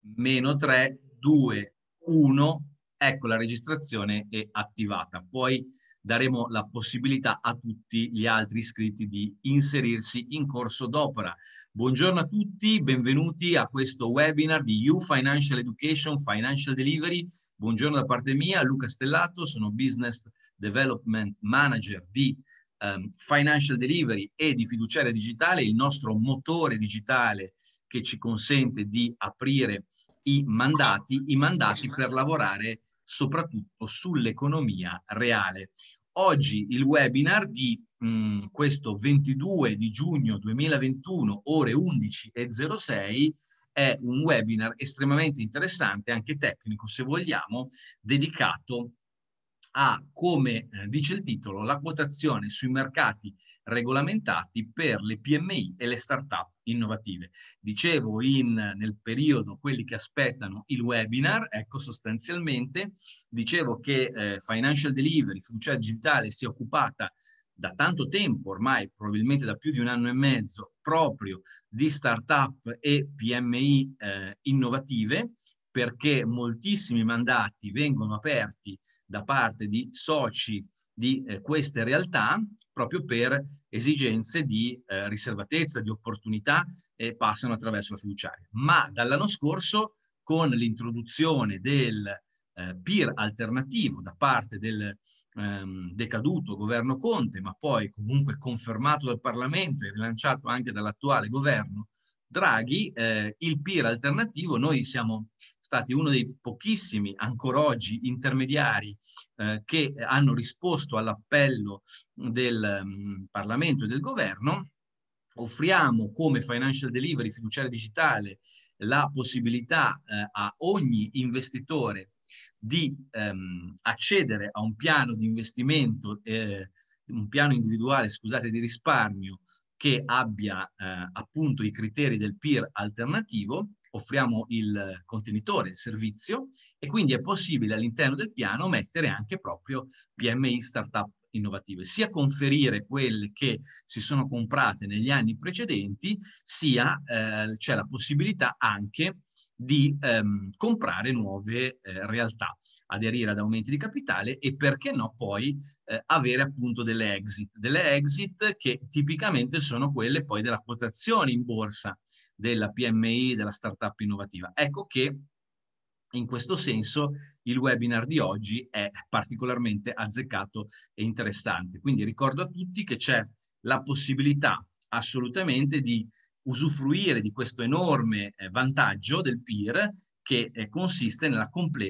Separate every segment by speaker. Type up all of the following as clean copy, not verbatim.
Speaker 1: meno 3, 2, 1, ecco la registrazione è attivata. Poi daremo la possibilità a tutti gli altri iscritti di inserirsi in corso d'opera. Buongiorno a tutti, benvenuti a questo webinar di You Financial Education, Financial Delivery. Buongiorno da parte mia, Luca Stellato, sono Business Development Manager di Financial Delivery e di Fiduciaria Digitale, il nostro motore digitale che ci consente di aprire i mandati per lavorare soprattutto sull'economia reale. Oggi il webinar di questo 22 di giugno 2021, ore 11:06, è un webinar estremamente interessante, anche tecnico se vogliamo, dedicato a, come dice il titolo, la quotazione sui mercati regolamentati per le PMI e le start-up innovative. Dicevo nel periodo quelli che aspettano il webinar, ecco sostanzialmente, dicevo che Financial Delivery, Fiduciaria Digitale, si è occupata da tanto tempo, ormai probabilmente da più di 1 anno e mezzo, proprio di start-up e PMI innovative, perché moltissimi mandati vengono aperti da parte di soci di queste realtà proprio per esigenze di riservatezza, di opportunità e passano attraverso la fiduciaria. Ma dall'anno scorso, con l'introduzione del PIR alternativo da parte del decaduto governo Conte, ma poi comunque confermato dal Parlamento e rilanciato anche dall'attuale governo Draghi, il PIR alternativo, noi siamo stati uno dei pochissimi ancora oggi intermediari che hanno risposto all'appello del Parlamento e del governo. Offriamo come Financial Delivery Fiduciaria Digitale la possibilità a ogni investitore di accedere a un piano di investimento, un piano individuale, scusate, di risparmio che abbia appunto i criteri del PIR alternativo. Offriamo il contenitore, il servizio, e quindi è possibile all'interno del piano mettere anche proprio PMI startup innovative, sia conferire quelle che si sono comprate negli anni precedenti, sia c'è la possibilità anche di comprare nuove realtà, aderire ad aumenti di capitale e perché no poi avere appunto delle exit che tipicamente sono quelle poi della quotazione in borsa della PMI, della startup innovativa. Ecco che in questo senso il webinar di oggi è particolarmente azzeccato e interessante. Quindi ricordo a tutti che c'è la possibilità assolutamente di usufruire di questo enorme vantaggio del PIR che consiste nel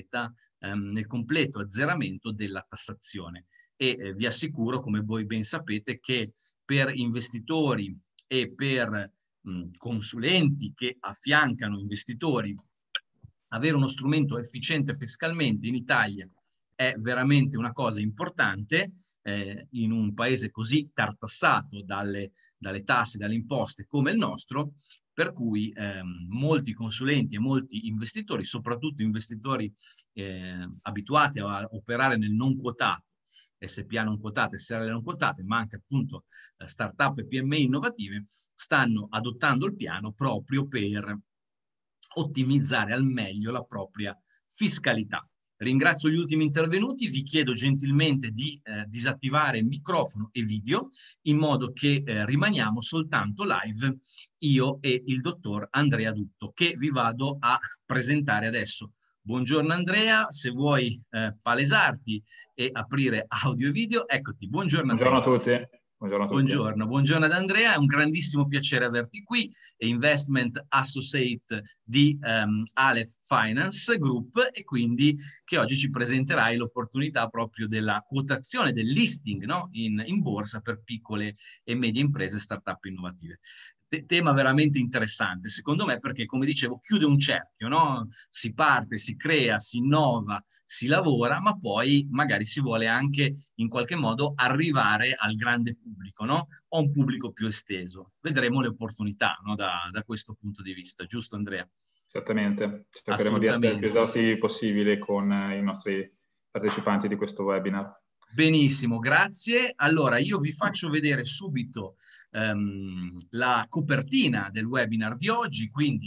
Speaker 1: completo azzeramento della tassazione. E vi assicuro, come voi ben sapete, che per investitori e per consulenti che affiancano investitori, avere uno strumento efficiente fiscalmente in Italia è veramente una cosa importante in un paese così tartassato dalle tasse, dalle imposte come il nostro, per cui molti consulenti e molti investitori, soprattutto investitori abituati a operare nel non quotato, SPA non quotate, SRL non quotate, ma anche appunto startup e PMI innovative, stanno adottando il piano proprio per ottimizzare al meglio la propria fiscalità. Ringrazio gli ultimi intervenuti, vi chiedo gentilmente di disattivare microfono e video in modo che rimaniamo soltanto live io e il dottor Andrea Dutto, che vi vado a presentare adesso. Buongiorno Andrea, se vuoi palesarti e aprire audio e video, eccoti. Buongiorno Andrea.
Speaker 2: Buongiorno a tutti. Buongiorno a tutti.
Speaker 1: Buongiorno ad Andrea, è un grandissimo piacere averti qui, è Investment Associate di Aleph Finance Group e quindi che oggi ci presenterai l'opportunità proprio della quotazione, del listing, no? in borsa per piccole e medie imprese startup innovative. Tema veramente interessante, secondo me, perché come dicevo chiude un cerchio, no? Si parte, si crea, si innova, si lavora, ma poi magari si vuole anche in qualche modo arrivare al grande pubblico, no? O un pubblico più esteso. Vedremo le opportunità, no? Da questo punto di vista, giusto Andrea?
Speaker 2: Certamente, cercheremo di essere il più esaustivi possibile con i nostri partecipanti di questo webinar.
Speaker 1: Benissimo, grazie. Allora, io vi faccio vedere subito la copertina del webinar di oggi, quindi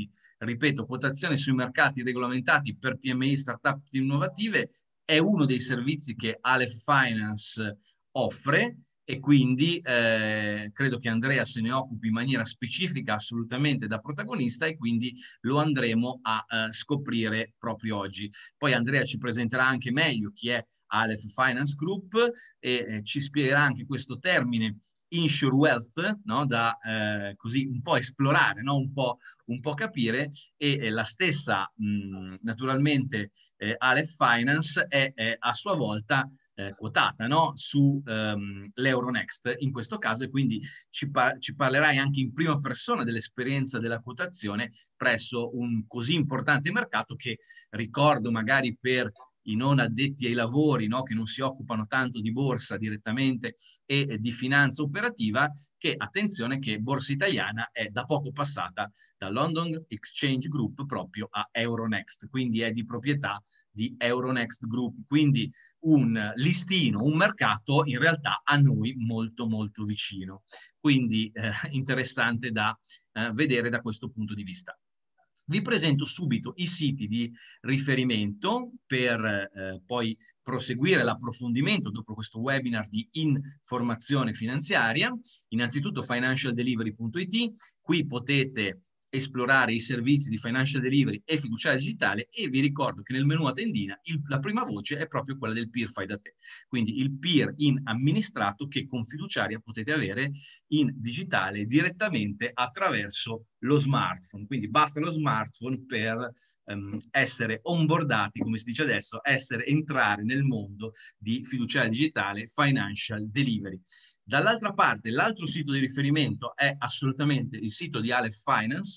Speaker 1: ripeto, quotazione sui mercati regolamentati per PMI, startup innovative, è uno dei servizi che Aleph Finance offre, e quindi credo che Andrea se ne occupi in maniera specifica, assolutamente da protagonista, e quindi lo andremo a scoprire proprio oggi. Poi Andrea ci presenterà anche meglio chi è Aleph Finance Group e ci spiegherà anche questo termine Insure Wealth, no? Da così un po' esplorare, no? un po' capire, e la stessa naturalmente Aleph Finance è a sua volta quotata, no? Su l'Euronext in questo caso, e quindi ci parlerai anche in prima persona dell'esperienza della quotazione presso un così importante mercato che, ricordo magari per i non addetti ai lavori, no, che non si occupano tanto di borsa direttamente e di finanza operativa, che attenzione che Borsa Italiana è da poco passata da London Exchange Group proprio a Euronext, quindi è di proprietà di Euronext Group, quindi un listino, un mercato in realtà a noi molto molto vicino, quindi interessante da vedere da questo punto di vista. Vi presento subito i siti di riferimento per poi proseguire l'approfondimento dopo questo webinar di informazione finanziaria. Innanzitutto financialdelivery.it, qui potete esplorare i servizi di financial delivery e fiduciaria digitale, e vi ricordo che nel menu a tendina la prima voce è proprio quella del peer fai da te, quindi il peer in amministrato che con fiduciaria potete avere in digitale direttamente attraverso lo smartphone, quindi basta lo smartphone per essere onboardati, come si dice adesso, entrare nel mondo di fiduciaria digitale, financial delivery. Dall'altra parte, l'altro sito di riferimento è assolutamente il sito di Aleph Finance,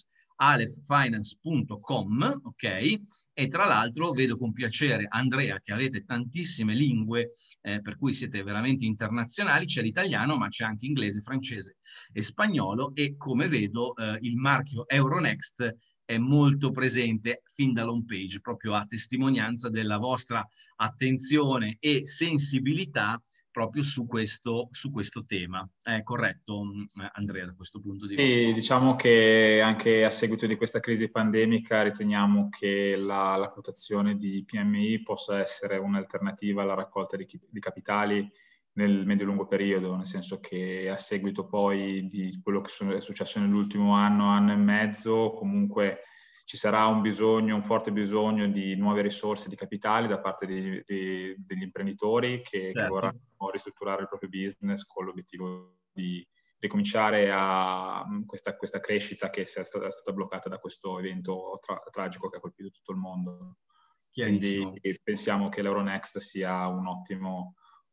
Speaker 1: alephfinance.com, ok? E tra l'altro vedo con piacere, Andrea, che avete tantissime lingue, per cui siete veramente internazionali, c'è l'italiano, ma c'è anche inglese, francese e spagnolo, e come vedo il marchio Euronext è molto presente fin dall'home page, proprio a testimonianza della vostra attenzione e sensibilità proprio su questo tema. È corretto, Andrea, da questo punto di vista?
Speaker 2: Sì, diciamo che anche a seguito di questa crisi pandemica riteniamo che la quotazione di PMI possa essere un'alternativa alla raccolta di capitali nel medio-lungo periodo, nel senso che a seguito poi di quello che è successo nell'ultimo anno e mezzo, comunque ci sarà un forte bisogno di nuove risorse di capitali da parte degli imprenditori che vorranno ristrutturare il proprio business con l'obiettivo di ricominciare a questa crescita che è stata bloccata da questo evento tragico che ha colpito tutto il mondo. Quindi pensiamo che l'Euronext sia un'ottima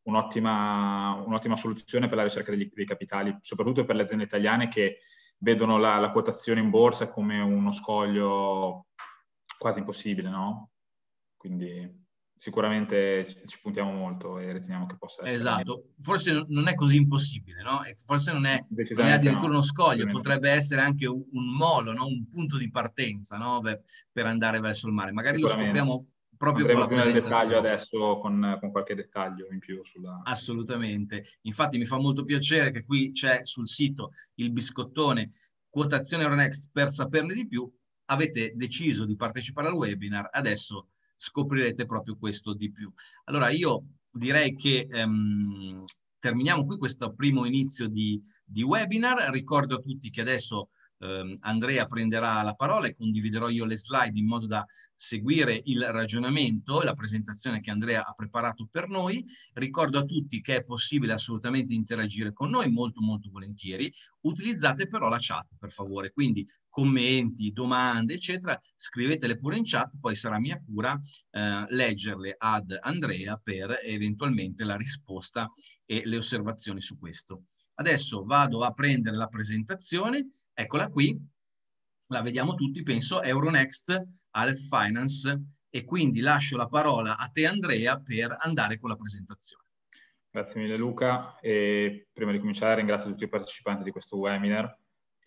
Speaker 2: soluzione per la ricerca dei capitali, soprattutto per le aziende italiane che vedono la quotazione in borsa come uno scoglio quasi impossibile, no? Quindi sicuramente ci puntiamo molto e riteniamo che possa essere...
Speaker 1: Esatto, forse non è così impossibile, no? Forse non è addirittura uno scoglio, potrebbe essere anche un molo, no? Un punto di partenza, no? Per andare verso il mare. Magari lo scopriamo proprio con la
Speaker 2: presentazione. Andremo più nel dettaglio adesso con qualche dettaglio in più sulla...
Speaker 1: Assolutamente. Infatti mi fa molto piacere che qui c'è sul sito il biscottone quotazione Euronext per saperne di più. Avete deciso di partecipare al webinar, adesso scoprirete proprio questo di più. Allora io direi che terminiamo qui questo primo inizio di webinar. Ricordo a tutti che adesso Andrea prenderà la parola e condividerò io le slide in modo da seguire il ragionamento e la presentazione che Andrea ha preparato per noi. Ricordo a tutti che è possibile assolutamente interagire con noi, molto molto volentieri. Utilizzate però la chat, per favore, quindi commenti, domande, eccetera, scrivetele pure in chat, poi sarà mia cura leggerle ad Andrea per eventualmente la risposta e le osservazioni su questo. Adesso vado a prendere la presentazione, eccola qui, la vediamo tutti, penso, Euronext, Aleph Finance, e quindi lascio la parola a te Andrea per andare con la presentazione.
Speaker 2: Grazie mille Luca, e prima di cominciare ringrazio tutti i partecipanti di questo webinar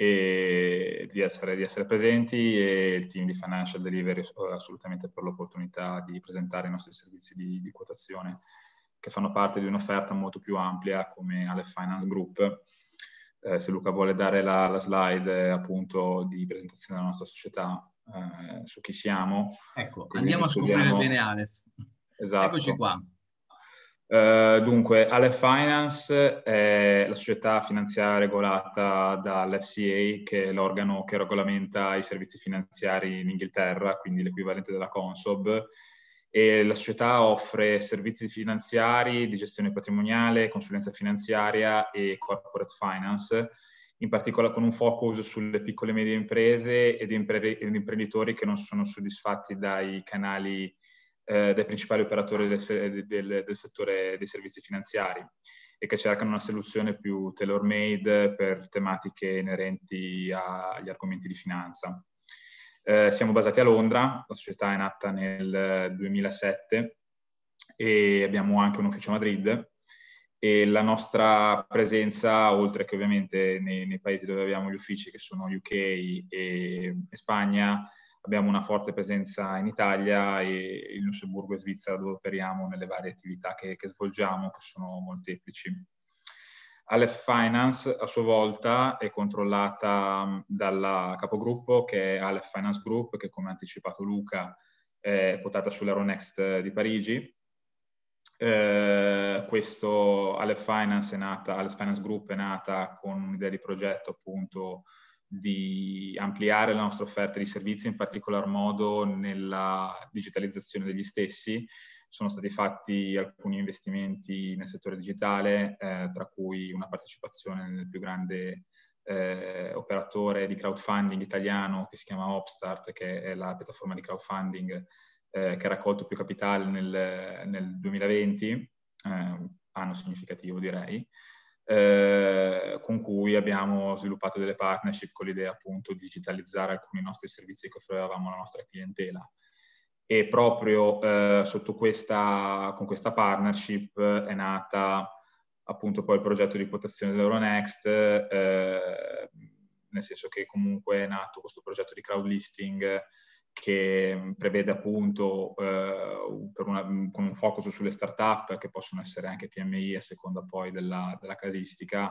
Speaker 2: e di essere presenti, e il team di Financial Delivery assolutamente per l'opportunità di presentare i nostri servizi di quotazione che fanno parte di un'offerta molto più ampia come Aleph Finance Group. Se Luca vuole dare la slide appunto di presentazione della nostra società, su chi siamo.
Speaker 1: Ecco, andiamo a scoprire bene Aleph.
Speaker 2: Esatto.
Speaker 1: Eccoci qua.
Speaker 2: Dunque, Aleph Finance è la società finanziaria regolata dall'FCA, che è l'organo che regolamenta i servizi finanziari in Inghilterra, quindi l'equivalente della Consob. E la società offre servizi finanziari di gestione patrimoniale, consulenza finanziaria e corporate finance, in particolare con un focus sulle piccole e medie imprese ed imprenditori che non sono soddisfatti dai canali dai principali operatori del settore dei servizi finanziari e che cercano una soluzione più tailor-made per tematiche inerenti agli argomenti di finanza. Siamo basati a Londra, la società è nata nel 2007 e abbiamo anche un ufficio a Madrid, e la nostra presenza, oltre che ovviamente nei paesi dove abbiamo gli uffici, che sono UK e Spagna, abbiamo una forte presenza in Italia e in Lussemburgo e Svizzera, dove operiamo nelle varie attività che svolgiamo, che sono molteplici. Aleph Finance, a sua volta, è controllata dalla capogruppo, che è Aleph Finance Group, che, come ha anticipato Luca, è quotata sull'Euronext di Parigi. Questo Aleph Finance Group è nata con un'idea di progetto, appunto, di ampliare la nostra offerta di servizi, in particolar modo nella digitalizzazione degli stessi. Sono stati fatti alcuni investimenti nel settore digitale, tra cui una partecipazione nel più grande operatore di crowdfunding italiano, che si chiama Opstart, che è la piattaforma di crowdfunding che ha raccolto più capitale nel 2020, anno significativo direi, con cui abbiamo sviluppato delle partnership con l'idea, appunto, di digitalizzare alcuni nostri servizi che offrivamo alla nostra clientela. E proprio con questa partnership è nata, appunto, poi il progetto di quotazione dell'Euronext, nel senso che comunque è nato questo progetto di crowdlisting che prevede, appunto, con un focus sulle start-up, che possono essere anche PMI a seconda poi della casistica,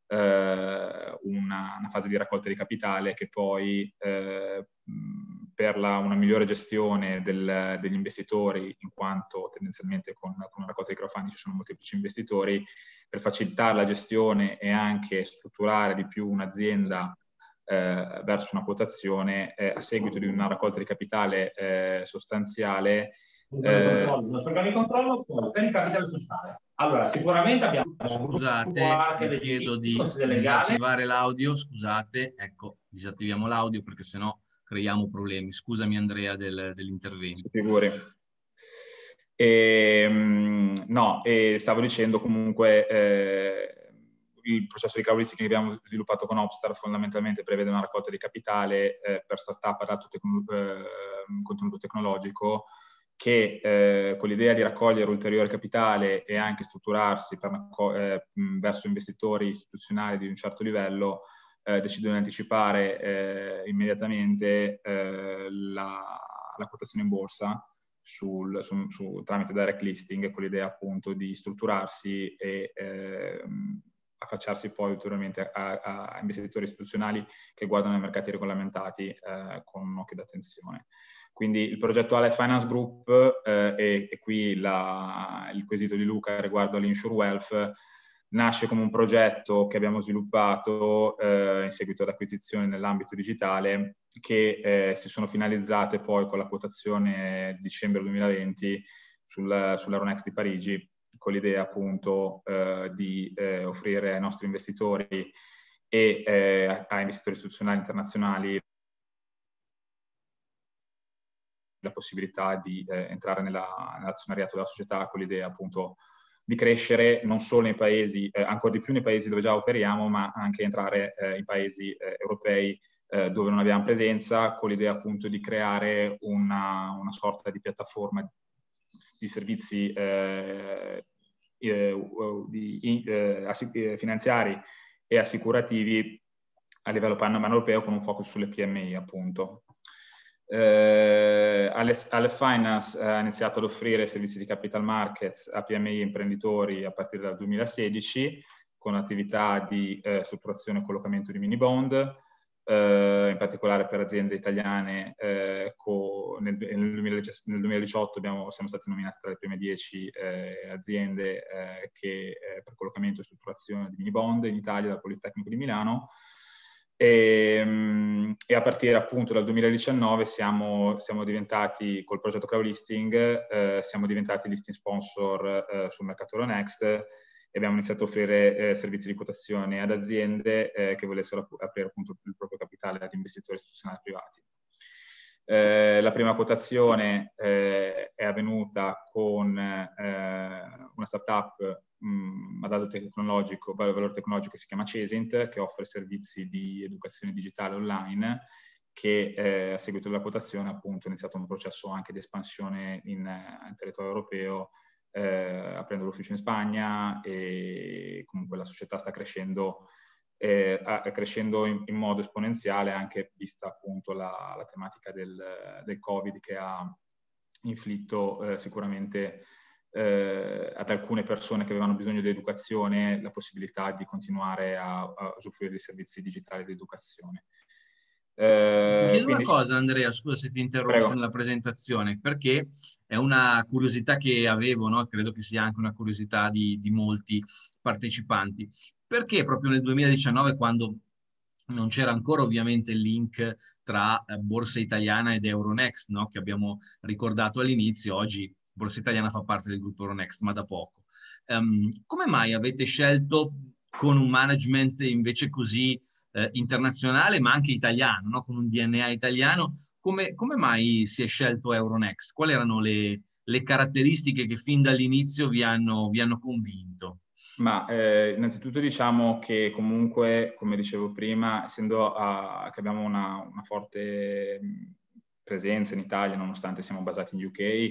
Speaker 2: una fase di raccolta di capitale che poi, per una migliore gestione degli investitori, in quanto tendenzialmente con una raccolta di crowdfunding ci sono molteplici investitori, per facilitare la gestione e anche strutturare di più un'azienda verso una quotazione, a seguito di una raccolta di capitale sostanziale.
Speaker 3: Il nostro organo di controllo sono per il capitale sociale. Allora, sicuramente abbiamo...
Speaker 1: Scusate, vi chiedo di disattivare l'audio, scusate, ecco, disattiviamo l'audio perché sennò creiamo problemi. Scusami Andrea dell'intervento.
Speaker 2: Figuri. No, stavo dicendo comunque... il processo di crowdlisting che abbiamo sviluppato con Opstart fondamentalmente prevede una raccolta di capitale per startup ad alto contenuto tecnologico, che con l'idea di raccogliere ulteriore capitale e anche strutturarsi verso investitori istituzionali di un certo livello, decidono di anticipare immediatamente la quotazione in borsa tramite direct listing, con l'idea, appunto, di strutturarsi e affacciarsi poi ulteriormente a investitori istituzionali che guardano ai mercati regolamentati con un occhio d'attenzione. Quindi il progetto Aleph Finance Group, e qui il quesito di Luca riguardo all'Insure Wealth, nasce come un progetto che abbiamo sviluppato in seguito ad acquisizione nell'ambito digitale, che si sono finalizzate poi con la quotazione di dicembre 2020 sull'Euronext di Parigi, con l'idea, appunto, di offrire ai nostri investitori e a investitori istituzionali internazionali la possibilità di entrare nell'azionariato della società, con l'idea, appunto, di crescere non solo nei paesi, ancora di più nei paesi dove già operiamo, ma anche entrare in paesi europei dove non abbiamo presenza, con l'idea, appunto, di creare una sorta di piattaforma di servizi finanziari e assicurativi a livello pan-europeo, con un focus sulle PMI, appunto. Aleph Finance ha iniziato ad offrire servizi di capital markets a PMI e imprenditori a partire dal 2016, con attività di strutturazione e collocamento di mini bond. in particolare per aziende italiane. Nel 2018 siamo stati nominati tra le prime 10 aziende per collocamento e strutturazione di mini bond in Italia dal Politecnico di Milano. E a partire appunto dal 2019 siamo diventati, col progetto crowdlisting, siamo diventati listing sponsor sul mercato Euronext, e abbiamo iniziato a offrire servizi di quotazione ad aziende che volessero aprire appunto il proprio capitale ad investitori istituzionali privati. La prima quotazione è avvenuta con una startup ad alto valore tecnologico che si chiama Cesint, che offre servizi di educazione digitale online, che a seguito della quotazione appunto è iniziato un processo anche di espansione in territorio europeo, aprendo l'ufficio in Spagna, e comunque la società sta crescendo in modo esponenziale, anche vista appunto la tematica del Covid, che ha inflitto sicuramente ad alcune persone che avevano bisogno di educazione la possibilità di continuare a usufruire di servizi digitali di educazione.
Speaker 1: Ti chiedo una cosa, Andrea, scusa se ti interrompo nella presentazione, perché è una curiosità che avevo, no? Credo che sia anche una curiosità di molti partecipanti. Perché proprio nel 2019, quando non c'era ancora ovviamente il link tra Borsa Italiana ed Euronext, no? Che abbiamo ricordato all'inizio, oggi Borsa Italiana fa parte del gruppo Euronext, ma da poco. Come mai avete scelto, con un management invece così internazionale, ma anche italiano, no? Con un DNA italiano, come mai si è scelto Euronext? Quali erano le caratteristiche che fin dall'inizio vi hanno convinto?
Speaker 2: Ma innanzitutto diciamo che comunque, come dicevo prima, essendo che abbiamo una forte presenza in Italia, nonostante siamo basati in UK,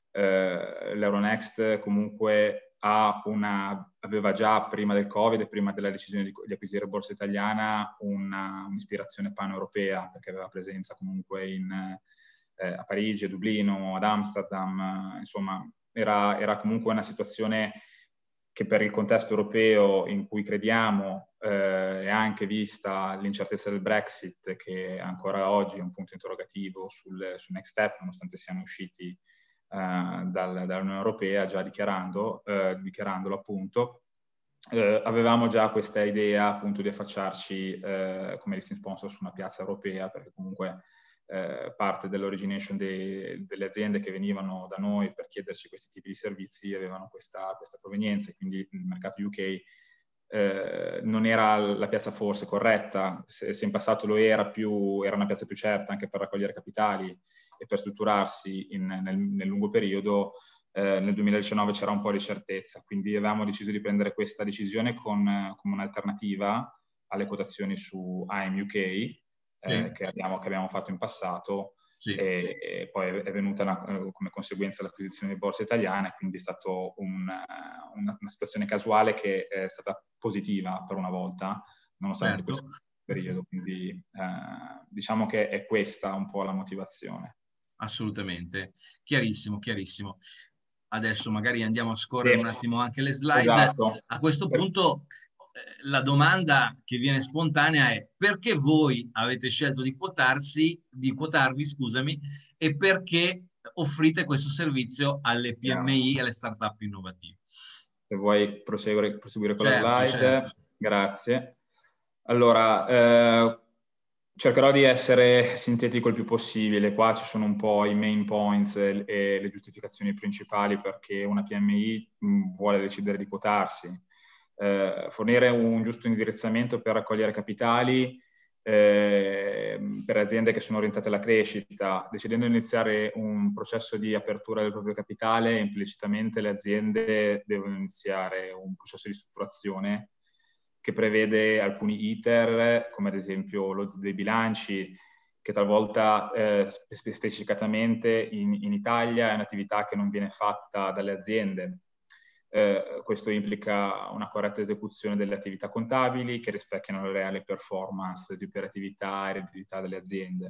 Speaker 2: l'Euronext comunque aveva già, prima del Covid e prima della decisione di acquisire Borsa Italiana, un'ispirazione pan-europea, perché aveva presenza comunque a Parigi, a Dublino, ad Amsterdam, insomma era comunque una situazione che per il contesto europeo in cui crediamo, e anche vista l'incertezza del Brexit, che ancora oggi è un punto interrogativo sul next step, nonostante siamo usciti dall'Unione Europea, già dichiarandolo appunto, avevamo già questa idea appunto di affacciarci come listing sponsor su una piazza europea, perché comunque parte dell'origination delle aziende che venivano da noi per chiederci questi tipi di servizi avevano questa provenienza, e quindi il mercato UK non era la piazza forse corretta. Se in passato lo era una piazza più certa anche per raccogliere capitali e per strutturarsi nel lungo periodo, nel 2019 c'era un po' di certezza, quindi avevamo deciso di prendere questa decisione come un'alternativa alle quotazioni su AIM UK, che abbiamo fatto in passato, e poi è venuta come conseguenza l'acquisizione di Borsa Italiana, quindi è stata una situazione casuale che è stata positiva per una volta, nonostante questo periodo. Quindi diciamo che è questa un po' la motivazione.
Speaker 1: Assolutamente, chiarissimo, chiarissimo. Adesso magari andiamo a scorrere un attimo anche le slide.
Speaker 2: Esatto.
Speaker 1: A questo punto la domanda che viene spontanea è: perché voi avete scelto di quotarvi, scusami, e perché offrite questo servizio alle PMI e alle start-up innovative?
Speaker 2: Se vuoi proseguire con la slide. Certo. Grazie. Allora, cercherò di essere sintetico il più possibile. Qua ci sono un po' i main points e le giustificazioni principali perché una PMI vuole decidere di quotarsi. Fornire un giusto indirizzamento per raccogliere capitali per aziende che sono orientate alla crescita. Decidendo di iniziare un processo di apertura del proprio capitale, implicitamente le aziende devono iniziare un processo di strutturazione che prevede alcuni iter, come ad esempio l'audit dei bilanci, che talvolta specificatamente in Italia è un'attività che non viene fatta dalle aziende. Questo implica una corretta esecuzione delle attività contabili che rispecchiano le reali performance di operatività e redditività delle aziende.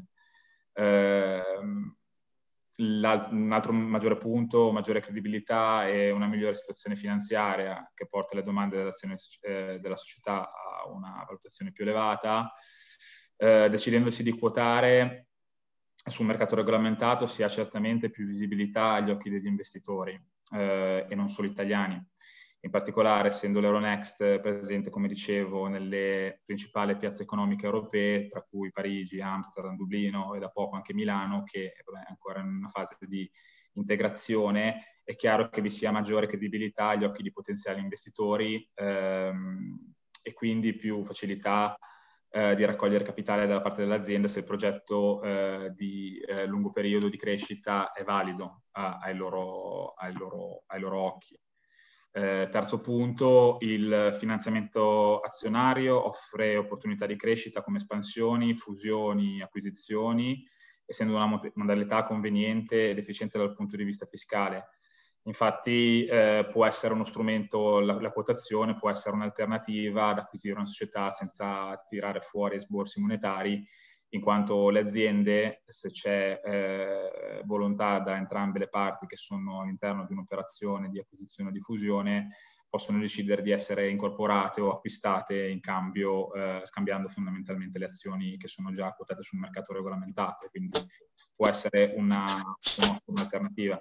Speaker 2: Un altro maggiore punto, maggiore credibilità e una migliore situazione finanziaria che porta le domande dell'azione della società a una valutazione più elevata. decidendosi di quotare sul mercato regolamentato si ha certamente più visibilità agli occhi degli investitori e non solo italiani. In particolare, essendo l'Euronext presente, come dicevo, nelle principali piazze economiche europee, tra cui Parigi, Amsterdam, Dublino e da poco anche Milano, che è ancora in una fase di integrazione, è chiaro che vi sia maggiore credibilità agli occhi di potenziali investitori e quindi più facilità di raccogliere capitale dalla parte dell'azienda se il progetto di lungo periodo di crescita è valido ai loro occhi. Terzo punto, il finanziamento azionario offre opportunità di crescita come espansioni, fusioni, acquisizioni, essendo una modalità conveniente ed efficiente dal punto di vista fiscale. Infatti può essere uno strumento, la quotazione può essere un'alternativa ad acquisire una società senza tirare fuori esborsi monetari, in quanto le aziende, se c'è volontà da entrambe le parti che sono all'interno di un'operazione di acquisizione o di fusione, possono decidere di essere incorporate o acquistate in cambio, scambiando fondamentalmente le azioni che sono già quotate sul mercato regolamentato, quindi può essere un'alternativa.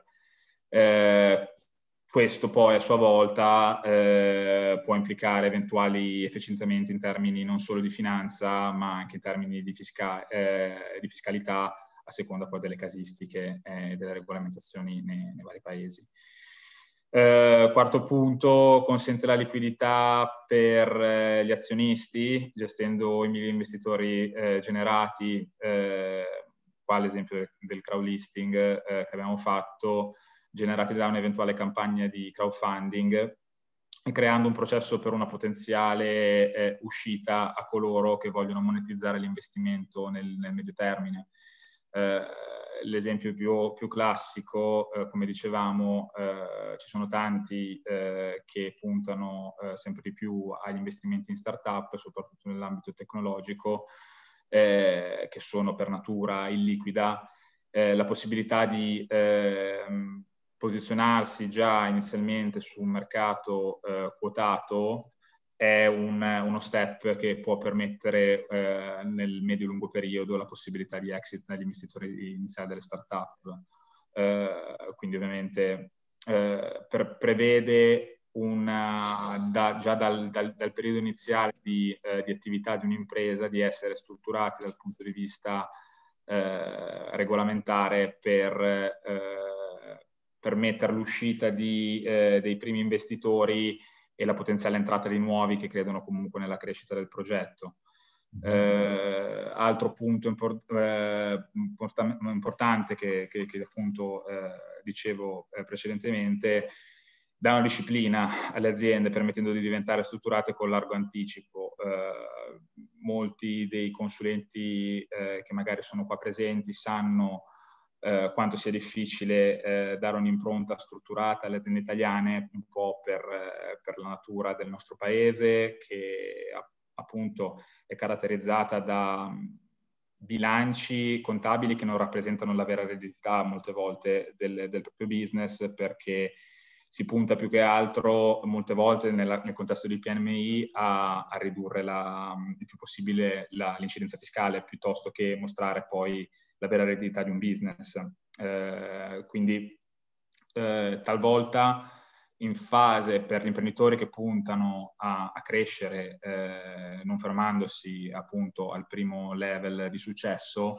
Speaker 2: Questo poi a sua volta può implicare eventuali efficientamenti in termini non solo di finanza, ma anche in termini di fiscalità, a seconda poi delle casistiche e delle regolamentazioni nei vari paesi. Quarto punto, consente la liquidità per gli azionisti, gestendo i migliori investitori generati, qua l'esempio del crowdlisting che abbiamo fatto, generati da un'eventuale campagna di crowdfunding, e creando un processo per una potenziale uscita a coloro che vogliono monetizzare l'investimento nel medio termine. L'esempio più classico, come dicevamo, ci sono tanti che puntano sempre di più agli investimenti in startup, soprattutto nell'ambito tecnologico, che sono per natura illiquida. La possibilità di posizionarsi già inizialmente su un mercato quotato è uno step che può permettere nel medio-lungo periodo la possibilità di exit dagli investitori iniziali delle start-up. Quindi ovviamente prevede già dal periodo iniziale di attività di un'impresa di essere strutturati dal punto di vista regolamentare per permettere l'uscita dei primi investitori e la potenziale entrata di nuovi che credono comunque nella crescita del progetto. Altro punto importante che appunto dicevo precedentemente, dà una disciplina alle aziende permettendo di diventare strutturate con largo anticipo. Molti dei consulenti che magari sono qua presenti sanno quanto sia difficile dare un'impronta strutturata alle aziende italiane, un po' per la natura del nostro paese, che appunto è caratterizzata da bilanci contabili che non rappresentano la vera eredità molte volte del proprio business, perché si punta più che altro molte volte nel contesto di PMI a ridurre il più possibile l'incidenza fiscale, piuttosto che mostrare poi la vera eredità di un business. Quindi talvolta in fase per gli imprenditori che puntano a crescere, non fermandosi appunto al primo level di successo,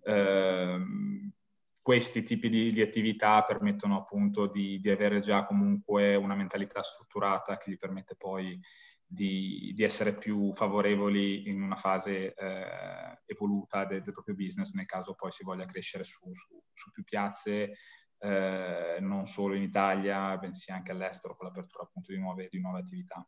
Speaker 2: questi tipi di attività permettono appunto di avere già comunque una mentalità strutturata che gli permette poi di essere più favorevoli in una fase evoluta del proprio business, nel caso poi si voglia crescere su più piazze, non solo in Italia, bensì anche all'estero, con l'apertura appunto di nuove attività.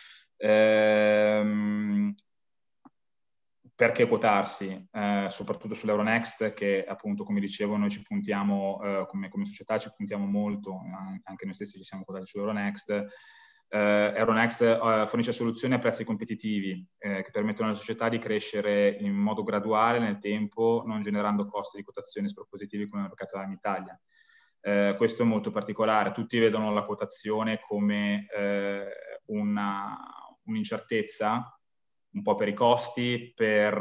Speaker 2: Perché quotarsi? Soprattutto sull'Euronext, che appunto, come dicevo, noi ci puntiamo, come società ci puntiamo molto, anche noi stessi ci siamo quotati sull'Euronext. Euronext fornisce soluzioni a prezzi competitivi che permettono alle società di crescere in modo graduale nel tempo, non generando costi di quotazione spropositivi come nel mercato in Italia. Questo è molto particolare. Tutti vedono la quotazione come un'incertezza un po' per i costi, per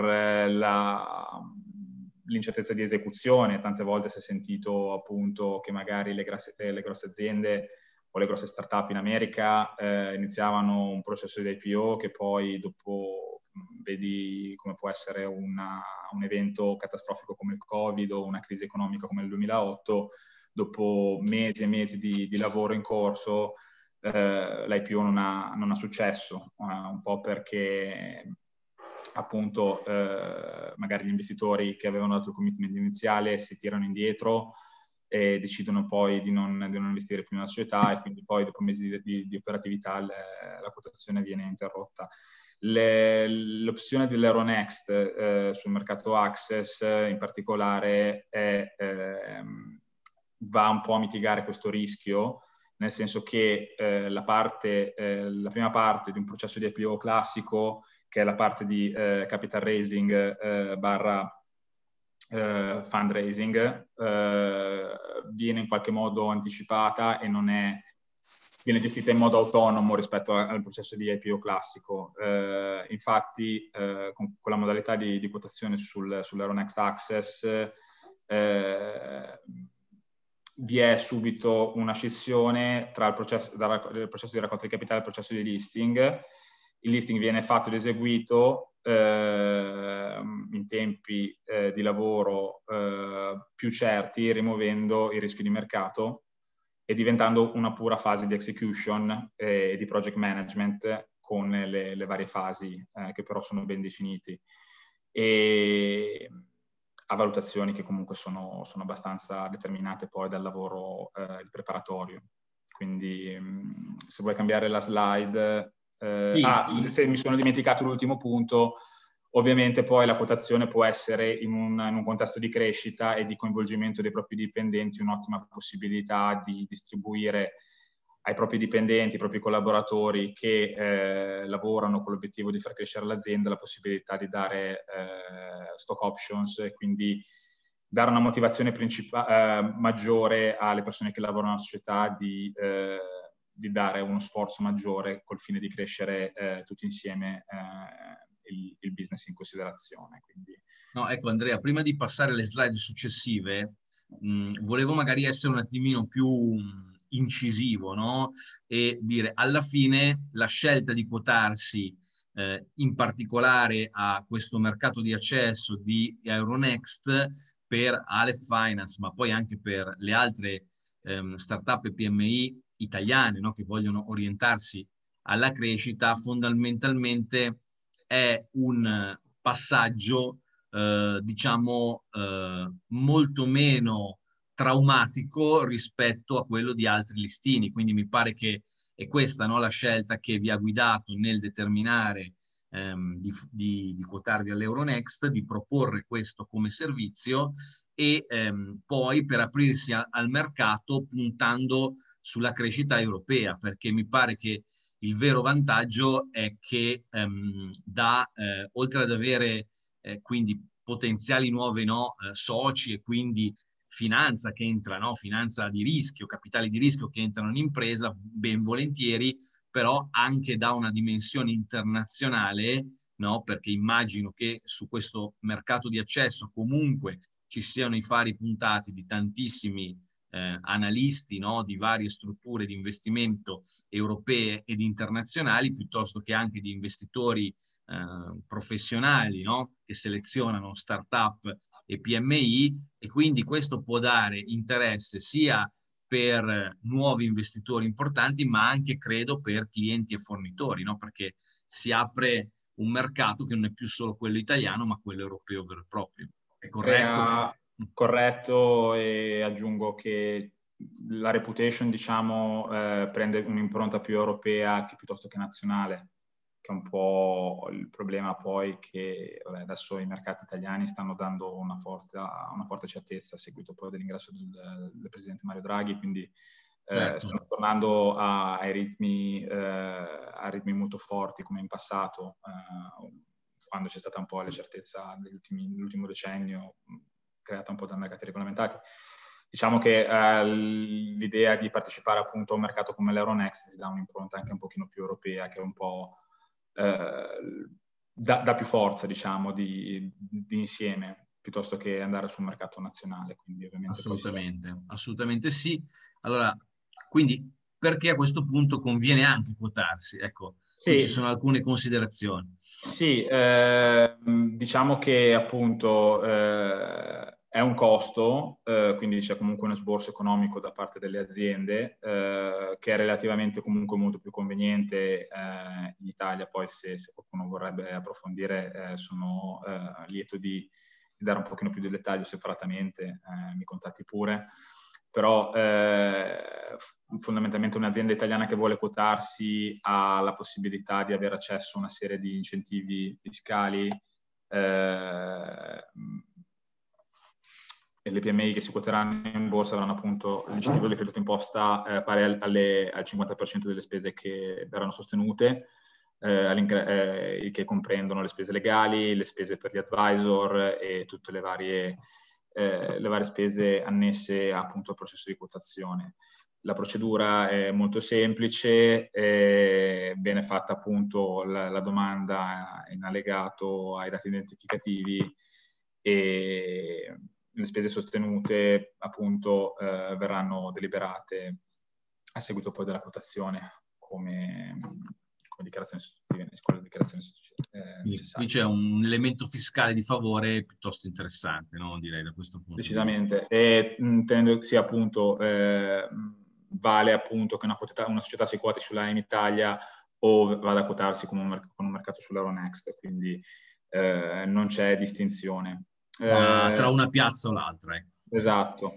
Speaker 2: l'incertezza di esecuzione. Tante volte si è sentito appunto che magari le grosse aziende o le grosse startup in America iniziavano un processo di IPO che poi dopo vedi come può essere un evento catastrofico come il Covid o una crisi economica come il 2008, dopo mesi e mesi di lavoro in corso l'IPO non ha successo, un po' perché appunto magari gli investitori che avevano dato il commitment iniziale si tirano indietro e decidono poi di non investire più nella società, e quindi poi dopo mesi di operatività la quotazione viene interrotta. L'opzione dell'Euronext sul mercato Access in particolare va un po' a mitigare questo rischio, nel senso che la prima parte di un processo di IPO classico, che è la parte di capital raising barra fundraising, viene in qualche modo anticipata e viene gestita in modo autonomo rispetto al processo di IPO classico. Infatti, con la modalità di quotazione sull'Euronext Access vi è subito una scissione tra il processo di raccolta di capitale e il processo di listing. Il listing viene fatto ed eseguito in tempi di lavoro più certi, rimuovendo il rischio di mercato e diventando una pura fase di execution e di project management con le varie fasi che però sono ben definiti, e a valutazioni che comunque sono abbastanza determinate poi dal lavoro preparatorio. Quindi se vuoi cambiare la slide... se mi sono dimenticato l'ultimo punto, ovviamente poi la quotazione può essere in un contesto di crescita e di coinvolgimento dei propri dipendenti un'ottima possibilità di distribuire ai propri dipendenti, ai propri collaboratori che lavorano con l'obiettivo di far crescere l'azienda, la possibilità di dare stock options, e quindi dare una motivazione maggiore alle persone che lavorano nella società di dare uno sforzo maggiore col fine di crescere tutti insieme il business in considerazione. Quindi...
Speaker 1: No, ecco Andrea, prima di passare alle slide successive, volevo magari essere un attimino più incisivo, no? E dire, alla fine la scelta di quotarsi in particolare a questo mercato di accesso di Euronext per Aleph Finance, ma poi anche per le altre startup e PMI italiane, no? Che vogliono orientarsi alla crescita, fondamentalmente è un passaggio diciamo molto meno traumatico rispetto a quello di altri listini. Quindi mi pare che è questa, no, la scelta che vi ha guidato nel determinare di quotarvi all'Euronext, di proporre questo come servizio e poi per aprirsi al mercato puntando sulla crescita europea, perché mi pare che il vero vantaggio è che oltre ad avere quindi potenziali nuovi soci e quindi finanza che entra, no? Finanza di rischio, capitali di rischio che entrano in impresa ben volentieri, però anche da una dimensione internazionale, no? Perché immagino che su questo mercato di accesso comunque ci siano i fari puntati di tantissimi analisti, no? Di varie strutture di investimento europee ed internazionali, piuttosto che anche di investitori professionali, no? Che selezionano start-up e PMI, e quindi questo può dare interesse sia per nuovi investitori importanti, ma anche credo per clienti e fornitori, no? Perché si apre un mercato che non è più solo quello italiano, ma quello europeo vero e proprio. È corretto?
Speaker 2: Corretto, e aggiungo che la reputation, diciamo, prende un'impronta più europea piuttosto che nazionale, che è un po' il problema poi che adesso i mercati italiani stanno dando una forte certezza, seguito poi dall'ingresso del presidente Mario Draghi, quindi
Speaker 1: certo.
Speaker 2: Stanno tornando a ritmi molto forti come in passato, quando c'è stata un po' la certezza nell'ultimo decennio creata un po' dai mercati regolamentati. Diciamo che l'idea di partecipare appunto a un mercato come l'Euronext ti dà un'impronta anche un pochino più europea, che è un po' dà più forza, diciamo, di insieme, piuttosto che andare sul mercato nazionale. Quindi ovviamente
Speaker 1: Assolutamente, assolutamente sì. Allora, quindi perché a questo punto conviene anche quotarsi? Ecco, qui ci sono alcune considerazioni.
Speaker 2: Sì, diciamo che appunto è un costo, quindi c'è comunque uno sborso economico da parte delle aziende che è relativamente comunque molto più conveniente in Italia. Poi se qualcuno vorrebbe approfondire sono lieto di dare un pochino più di dettaglio separatamente, mi contatti pure. Però fondamentalmente un'azienda italiana che vuole quotarsi ha la possibilità di avere accesso a una serie di incentivi fiscali e le PMI che si quoteranno in borsa avranno appunto l'incentivo del credito d'imposta pari al 50% delle spese che verranno sostenute, che comprendono le spese legali, le spese per gli advisor e tutte le varie spese annesse appunto al processo di quotazione. La procedura è molto semplice, viene fatta appunto la domanda in allegato ai dati identificativi e le spese sostenute appunto verranno deliberate a seguito poi della quotazione come dichiarazioni sostitutive.
Speaker 1: Qui c'è un elemento fiscale di favore piuttosto interessante, no? Direi da questo punto
Speaker 2: Decisamente. E tenendo sì, appunto, vale appunto che una società si quoti sulla in Italia o vada a quotarsi con un mercato sull'Euronext, quindi non c'è distinzione.
Speaker 1: tra una piazza o l'altra.
Speaker 2: Esatto.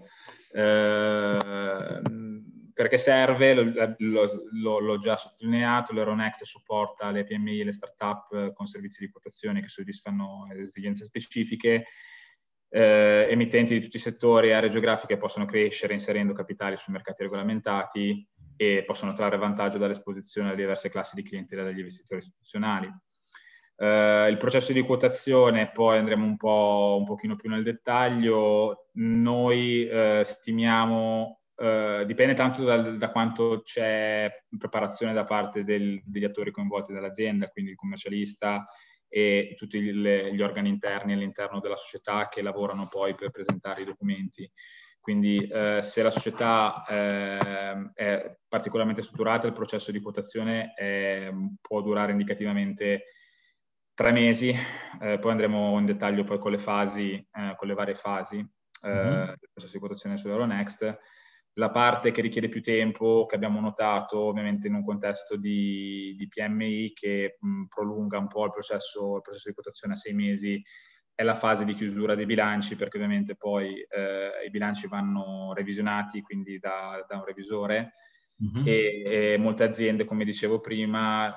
Speaker 2: Perché serve, l'ho già sottolineato, l'Euronext supporta le PMI e le start-up con servizi di quotazione che soddisfano le esigenze specifiche. Emittenti di tutti i settori e aree geografiche possono crescere inserendo capitali sui mercati regolamentati e possono trarre vantaggio dall'esposizione alle diverse classi di clientela degli investitori istituzionali. Il processo di quotazione, poi andremo un pochino più nel dettaglio. Noi stimiamo, dipende tanto da quanto c'è preparazione da parte degli attori coinvolti dall'azienda, quindi il commercialista e tutti gli organi interni all'interno della società che lavorano poi per presentare i documenti. Quindi se la società è particolarmente strutturata, il processo di quotazione può durare indicativamente 3 mesi, poi andremo in dettaglio poi con le fasi, con le varie fasi del processo di quotazione sull'Euronext. La parte che richiede più tempo, che abbiamo notato ovviamente in un contesto di PMI che prolunga un po' il processo di quotazione a 6 mesi, è la fase di chiusura dei bilanci, perché ovviamente poi i bilanci vanno revisionati, quindi da un revisore, e molte aziende, come dicevo prima,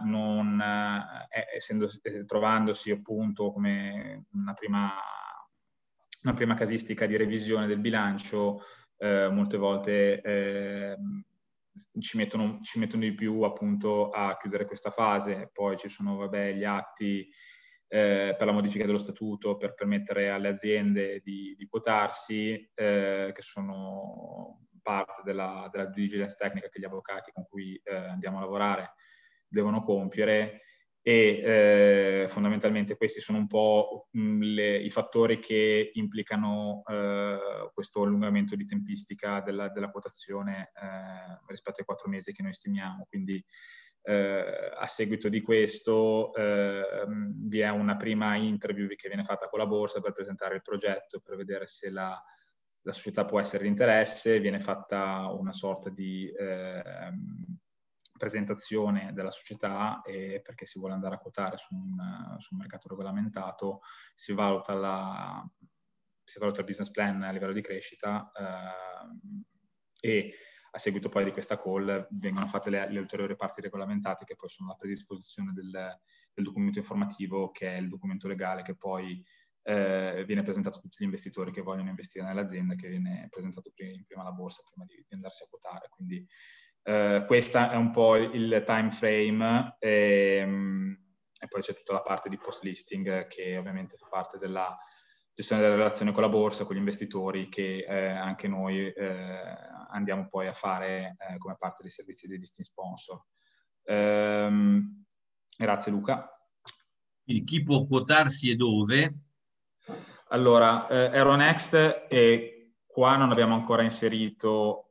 Speaker 2: trovandosi appunto come una prima casistica di revisione del bilancio, molte volte ci mettono di più appunto a chiudere questa fase. Poi ci sono gli atti per la modifica dello statuto per permettere alle aziende di quotarsi, che sono parte della due diligence tecnica che gli avvocati con cui andiamo a lavorare devono compiere. E fondamentalmente questi sono un po' i fattori che implicano questo allungamento di tempistica della quotazione rispetto ai 4 mesi che noi stimiamo. Quindi a seguito di questo vi è una prima interview che viene fatta con la borsa per presentare il progetto, per vedere se la società può essere di interesse. Viene fatta una sorta di presentazione della società, perché si vuole andare a quotare su un mercato regolamentato. Si valuta il business plan a livello di crescita e a seguito poi di questa call vengono fatte le ulteriori parti regolamentate, che poi sono la predisposizione del documento informativo, che è il documento legale che poi viene presentato a tutti gli investitori che vogliono investire nell'azienda, che viene presentato prima alla borsa, prima di andarsi a quotare. Quindi questa è un po' il time frame, e poi c'è tutta la parte di post listing che ovviamente fa parte della gestione della relazione con la borsa, con gli investitori, che anche noi andiamo poi a fare come parte dei servizi dei listing sponsor. Grazie Luca.
Speaker 1: Quindi chi può quotarsi e dove?
Speaker 2: Allora, Euronext, e qua non abbiamo ancora inserito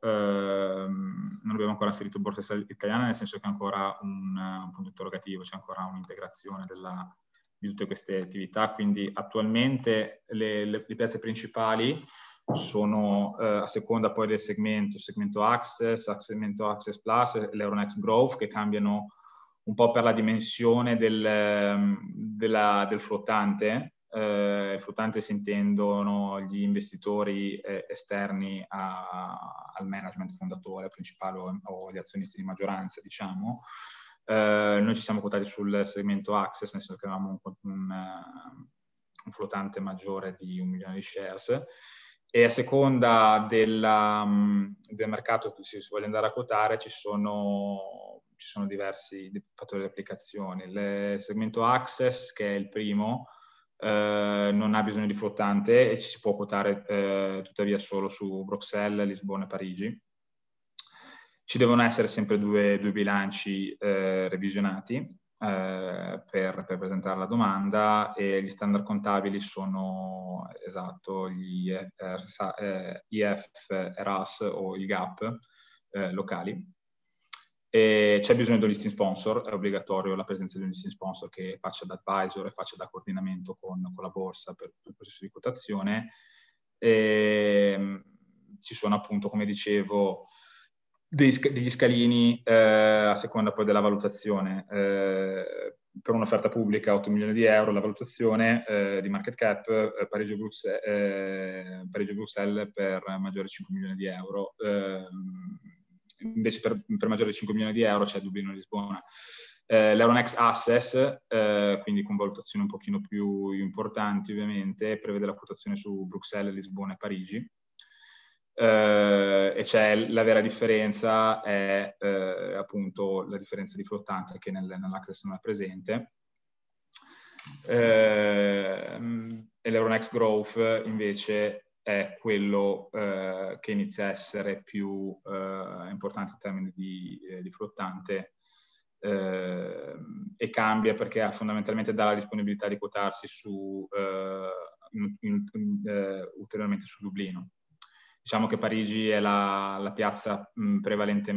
Speaker 2: Borsa Italiana, nel senso che è ancora un punto interrogativo, c'è ancora un'integrazione di tutte queste attività, quindi attualmente le piazze principali sono, a seconda poi del segmento Access, segmento Access Plus e l'Euronext Growth, che cambiano un po' per la dimensione del flottante. Il flottante si intendono gli investitori esterni al management fondatore principale o gli azionisti di maggioranza, diciamo. Noi ci siamo quotati sul segmento Access, nel senso che avevamo un flottante maggiore di 1 milione di shares, e a seconda del mercato che si voglia andare a quotare ci sono diversi fattori di applicazione. Il segmento Access, che è il primo, non ha bisogno di flottante e ci si può quotare tuttavia solo su Bruxelles, Lisbona e Parigi. Ci devono essere sempre due bilanci revisionati per presentare la domanda, e gli standard contabili sono, esatto, gli IFRS o il GAP locali. E c'è bisogno di un listing sponsor, è obbligatorio la presenza di un listing sponsor che faccia da advisor e faccia da coordinamento con la borsa per il processo di quotazione. Ci sono appunto, come dicevo, degli scalini a seconda poi della valutazione. Per un'offerta pubblica 8 milioni di euro la valutazione di market cap, Parigi-Bruxelles per maggiore 5 milioni di euro. Invece per maggiore di 5 milioni di euro c'è Dublino-Lisbona. L'Euronext Access, quindi con valutazioni un pochino più importanti ovviamente, prevede la quotazione su Bruxelles, Lisbona e Parigi. E c'è la vera differenza è appunto la differenza di flottante che nell'Access non è presente. E l'Euronext Growth invece è quello che inizia a essere più importante in termini di flottante, e cambia perché fondamentalmente dà la disponibilità di quotarsi ulteriormente su Dublino. Diciamo che Parigi è la piazza prevalente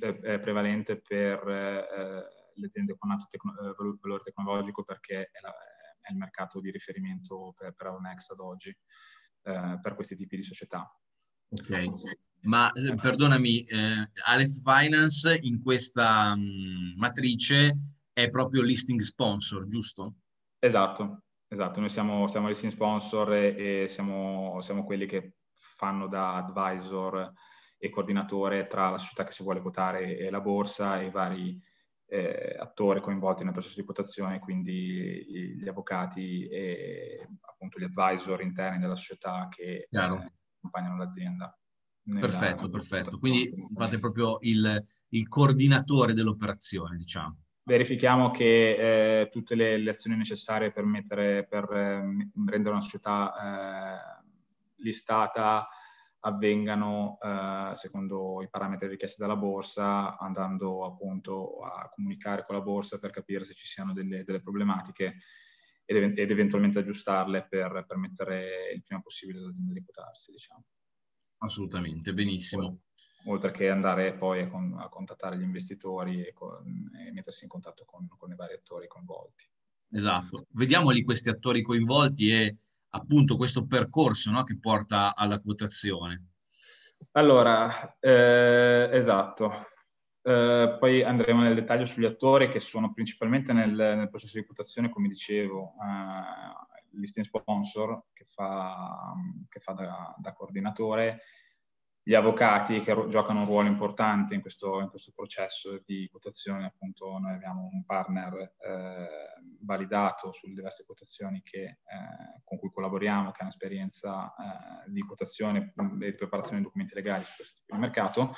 Speaker 2: per le aziende con alto valore tecnologico, perché è il mercato di riferimento per Euronext ad oggi, per questi tipi di società.
Speaker 1: Ok, ma perdonami, Aleph Finance in questa matrice è proprio listing sponsor, giusto?
Speaker 2: Esatto. Noi siamo listing sponsor e siamo quelli che fanno da advisor e coordinatore tra la società che si vuole quotare e la borsa e i vari attori coinvolti nel processo di quotazione, quindi gli avvocati e appunto gli advisor interni della società che accompagnano l'azienda.
Speaker 1: Perfetto. Quindi fate proprio il coordinatore dell'operazione, diciamo.
Speaker 2: Verifichiamo che tutte le azioni necessarie per rendere una società listata avvengano secondo i parametri richiesti dalla borsa, andando appunto a comunicare con la borsa per capire se ci siano delle problematiche ed eventualmente aggiustarle per permettere il prima possibile all'azienda di quotarsi, diciamo.
Speaker 1: Assolutamente, benissimo.
Speaker 2: Oltre che andare poi a contattare gli investitori e mettersi in contatto con i vari attori coinvolti.
Speaker 1: Esatto. Vediamoli questi attori coinvolti e appunto questo percorso, no, che porta alla quotazione.
Speaker 2: Allora, esatto. Poi andremo nel dettaglio sugli attori che sono principalmente nel processo di quotazione, come dicevo, il listing sponsor che fa da coordinatore, gli avvocati che giocano un ruolo importante in questo processo di quotazione. Appunto noi abbiamo un partner validato sulle diverse quotazioni con cui collaboriamo, che ha un'esperienza di quotazione e di preparazione di documenti legali su questo tipo di mercato,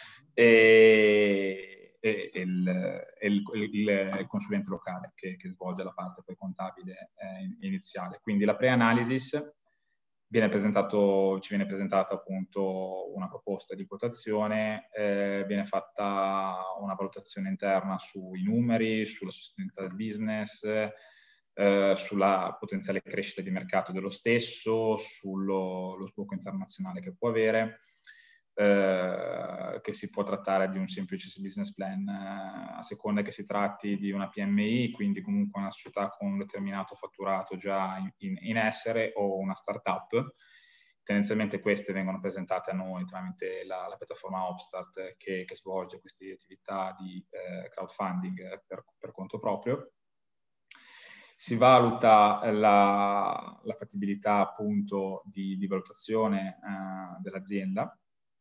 Speaker 2: e il consulente locale che svolge la parte poi contabile iniziale. Quindi la pre-analysis ci viene presentata appunto una proposta di quotazione, viene fatta una valutazione interna sui numeri, sulla sostenibilità del business, sulla potenziale crescita di mercato dello stesso, sullo sbocco internazionale che può avere, che si può trattare di un semplice business plan, a seconda che si tratti di una PMI, quindi comunque una società con un determinato fatturato già in essere, o una startup. Tendenzialmente queste vengono presentate a noi tramite la piattaforma Upstart che svolge queste attività di crowdfunding per conto proprio. Si valuta la fattibilità appunto di valutazione dell'azienda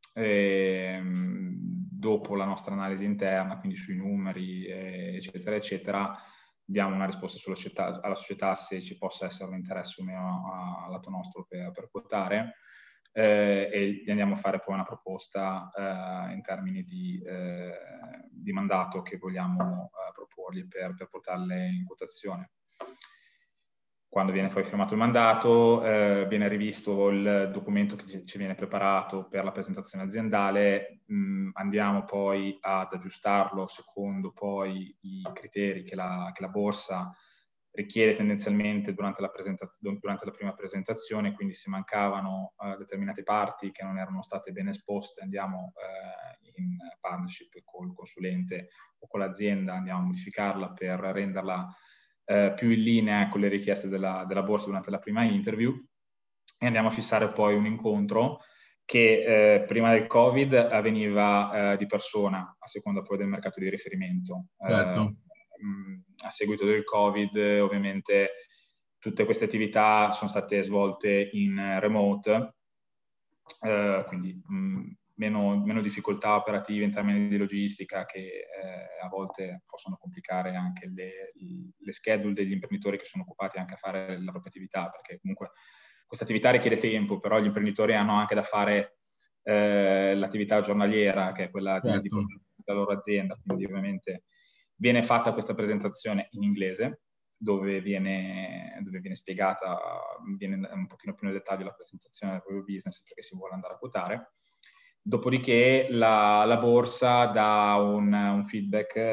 Speaker 2: dopo la nostra analisi interna, quindi sui numeri eccetera eccetera. Diamo una risposta alla società se ci possa essere un interesse o meno al lato nostro per quotare, e gli andiamo a fare poi una proposta in termini di mandato che vogliamo proporgli per portarle in quotazione. Quando viene poi firmato il mandato, viene rivisto il documento che ci viene preparato per la presentazione aziendale, andiamo poi ad aggiustarlo secondo poi i criteri che la borsa richiede tendenzialmente durante la prima presentazione, quindi se mancavano determinate parti che non erano state ben esposte, andiamo in partnership col consulente o con l'azienda, andiamo a modificarla per renderla più in linea con le richieste della borsa durante la prima interview, e andiamo a fissare poi un incontro che prima del Covid avveniva di persona, a seconda poi del mercato di riferimento.
Speaker 1: Certo.
Speaker 2: A seguito del Covid, ovviamente, tutte queste attività sono state svolte in remote, quindi meno difficoltà operative in termini di logistica, che a volte possono complicare anche le schedule degli imprenditori che sono occupati anche a fare la propria attività, perché comunque questa attività richiede tempo, però gli imprenditori hanno anche da fare l'attività giornaliera, che è quella di della loro azienda, quindi ovviamente viene fatta questa presentazione in inglese, dove viene spiegata, viene un pochino più nel dettaglio la presentazione del proprio business, perché si vuole andare a quotare. Dopodiché la borsa dà un feedback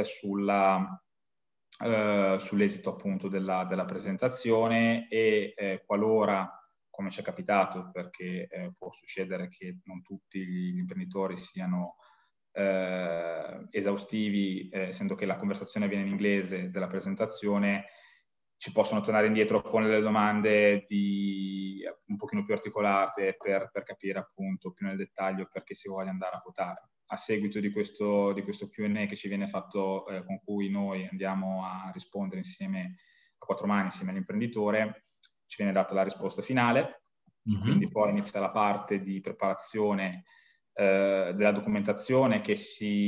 Speaker 2: sull'esito appunto della presentazione, e qualora, come ci è capitato, perché può succedere che non tutti gli imprenditori siano esaustivi, essendo che la conversazione avviene in inglese della presentazione, ci possono tornare indietro con delle domande un pochino più articolate per capire appunto più nel dettaglio perché si voglia andare a quotare. A seguito di questo Q&A che ci viene fatto, con cui noi andiamo a rispondere insieme a quattro mani, insieme all'imprenditore, ci viene data la risposta finale. Quindi poi inizia la parte di preparazione della documentazione che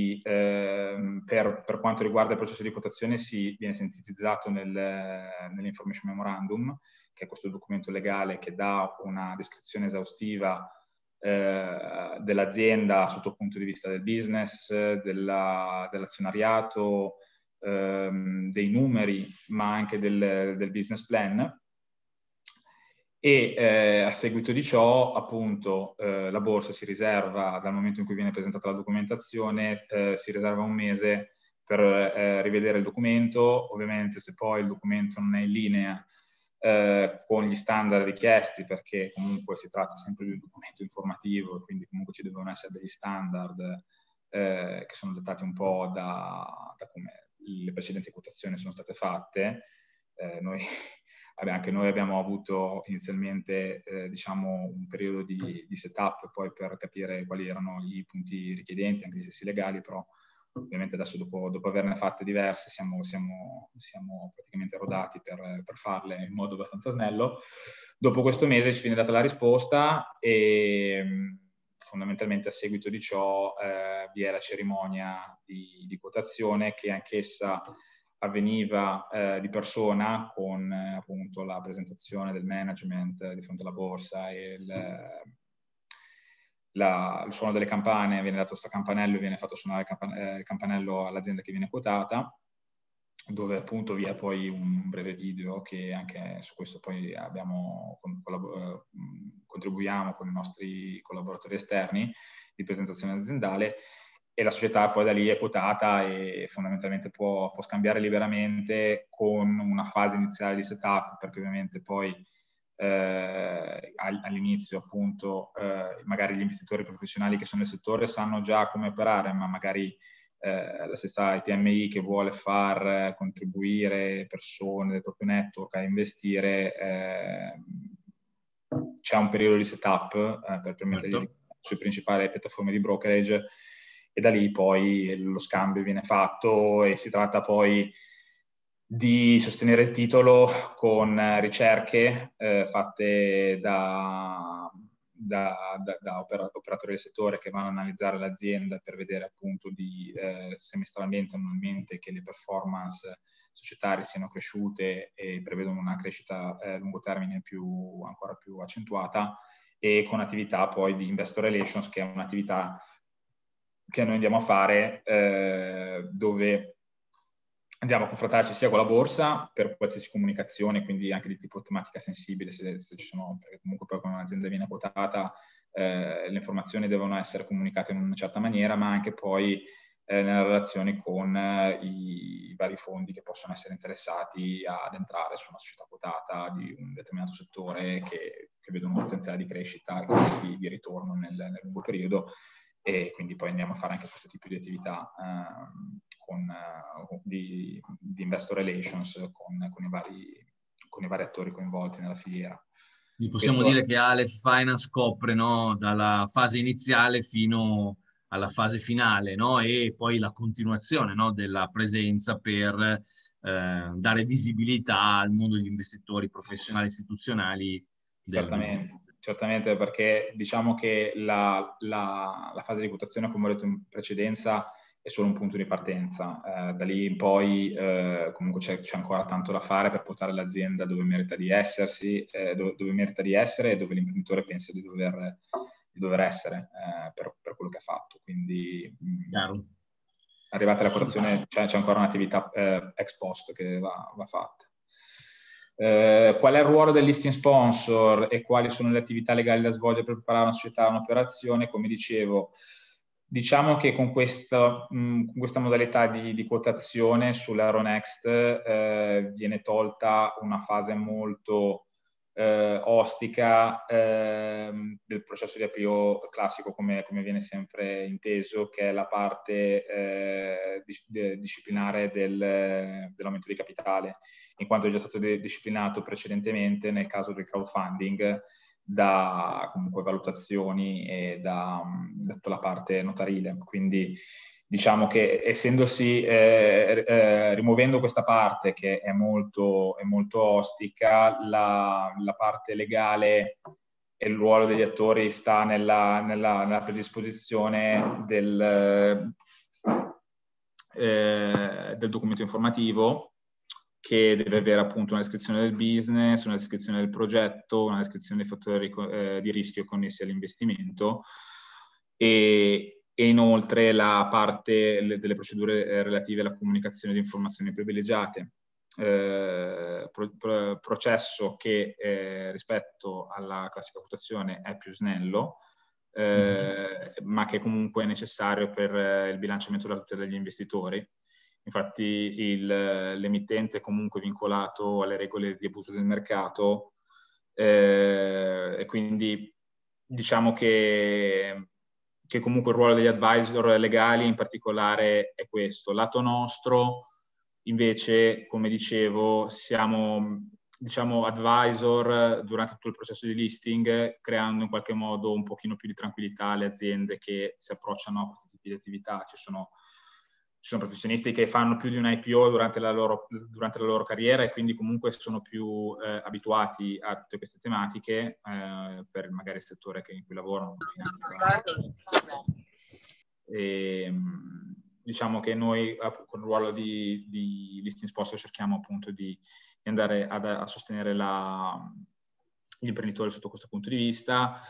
Speaker 2: per quanto riguarda il processo di quotazione viene sintetizzato nell'information memorandum, che è questo documento legale che dà una descrizione esaustiva dell'azienda sotto il punto di vista del business, dell'azionariato, dei numeri, ma anche del business plan. E a seguito di ciò, appunto, la borsa si riserva, dal momento in cui viene presentata la documentazione, si riserva un mese per rivedere il documento. Ovviamente, se poi il documento non è in linea con gli standard richiesti, perché comunque si tratta sempre di un documento informativo e quindi comunque ci devono essere degli standard che sono dettati un po' da come le precedenti quotazioni sono state fatte. Anche noi abbiamo avuto inizialmente diciamo un periodo di setup poi per capire quali erano i punti richiedenti, anche gli stessi legali, però ovviamente adesso dopo averne fatte diverse siamo praticamente rodati per farle in modo abbastanza snello. Dopo questo mese ci viene data la risposta e fondamentalmente a seguito di ciò vi è la cerimonia di quotazione, che anch'essa avveniva di persona, con appunto la presentazione del management di fronte alla borsa e il suono delle campane. Viene dato questo campanello e viene fatto suonare il campanello all'azienda che viene quotata, dove appunto vi è poi un breve video che anche su questo poi contribuiamo con i nostri collaboratori esterni di presentazione aziendale. e la società poi da lì è quotata e fondamentalmente può scambiare liberamente con una fase iniziale di setup, perché ovviamente poi all'inizio appunto magari gli investitori professionali che sono nel settore sanno già come operare, ma magari la stessa PMI che vuole far contribuire persone del proprio network a investire, c'è un periodo di setup per permettergli sue principali piattaforme di brokerage, e da lì poi lo scambio viene fatto e si tratta poi di sostenere il titolo con ricerche fatte da operatori del settore che vanno a analizzare l'azienda per vedere appunto semestralmente, annualmente, che le performance societarie siano cresciute e prevedono una crescita a lungo termine ancora più accentuata, e con attività poi di investor relations, che è un'attività che noi andiamo a fare dove andiamo a confrontarci sia con la borsa per qualsiasi comunicazione, quindi anche di tipo tematica sensibile, se ci sono, perché comunque poi quando un'azienda viene quotata le informazioni devono essere comunicate in una certa maniera, ma anche poi nella relazione con i vari fondi che possono essere interessati ad entrare su una società quotata di un determinato settore che vedono un potenziale di crescita e di ritorno nel lungo periodo, e quindi poi andiamo a fare anche questo tipo di attività di investor relations con i vari attori coinvolti nella filiera.
Speaker 1: Quindi possiamo dire che Aleph Finance copre, no, dalla fase iniziale fino alla fase finale, no? E poi la continuazione, no, della presenza per dare visibilità al mondo degli investitori professionali e istituzionali.
Speaker 2: Certamente, perché diciamo che la fase di quotazione, come ho detto in precedenza, è solo un punto di partenza. Da lì in poi comunque c'è ancora tanto da fare per portare l'azienda dove merita di essersi, dove merita di essere e dove l'imprenditore pensa di dover essere per quello che ha fatto. Quindi arrivata alla quotazione c'è ancora un'attività ex post che va fatta. Qual è il ruolo del listing sponsor e quali sono le attività legali da svolgere per preparare una società a un'operazione? Come dicevo, diciamo che con questa modalità di quotazione sull'Euronext viene tolta una fase molto ostica del processo di IPO classico, come viene sempre inteso, che è la parte disciplinare dell'aumento di capitale, in quanto è già stato disciplinato precedentemente nel caso del crowdfunding da comunque valutazioni e da tutta la parte notarile. Quindi diciamo che essendosi rimuovendo questa parte che è molto ostica, la parte legale e il ruolo degli attori sta nella predisposizione del documento informativo, che deve avere appunto una descrizione del business, una descrizione del progetto, una descrizione dei fattori di rischio connessi all'investimento e inoltre la parte delle procedure relative alla comunicazione di informazioni privilegiate. Processo che rispetto alla classica quotazione è più snello, ma che comunque è necessario per il bilanciamento della tutela degli investitori. Infatti l'emittente è comunque vincolato alle regole di abuso del mercato e quindi diciamo che comunque il ruolo degli advisor legali in particolare è questo. Lato nostro invece, come dicevo, siamo advisor durante tutto il processo di listing, creando in qualche modo un pochino più di tranquillità alle aziende che si approcciano a questi tipi di attività. Ci sono professionisti che fanno più di un IPO durante la loro carriera e quindi comunque sono più abituati a tutte queste tematiche per magari il settore in cui lavorano, finanza. E, diciamo che noi con il ruolo di listing sponsor cerchiamo appunto di andare a sostenere gli imprenditori sotto questo punto di vista,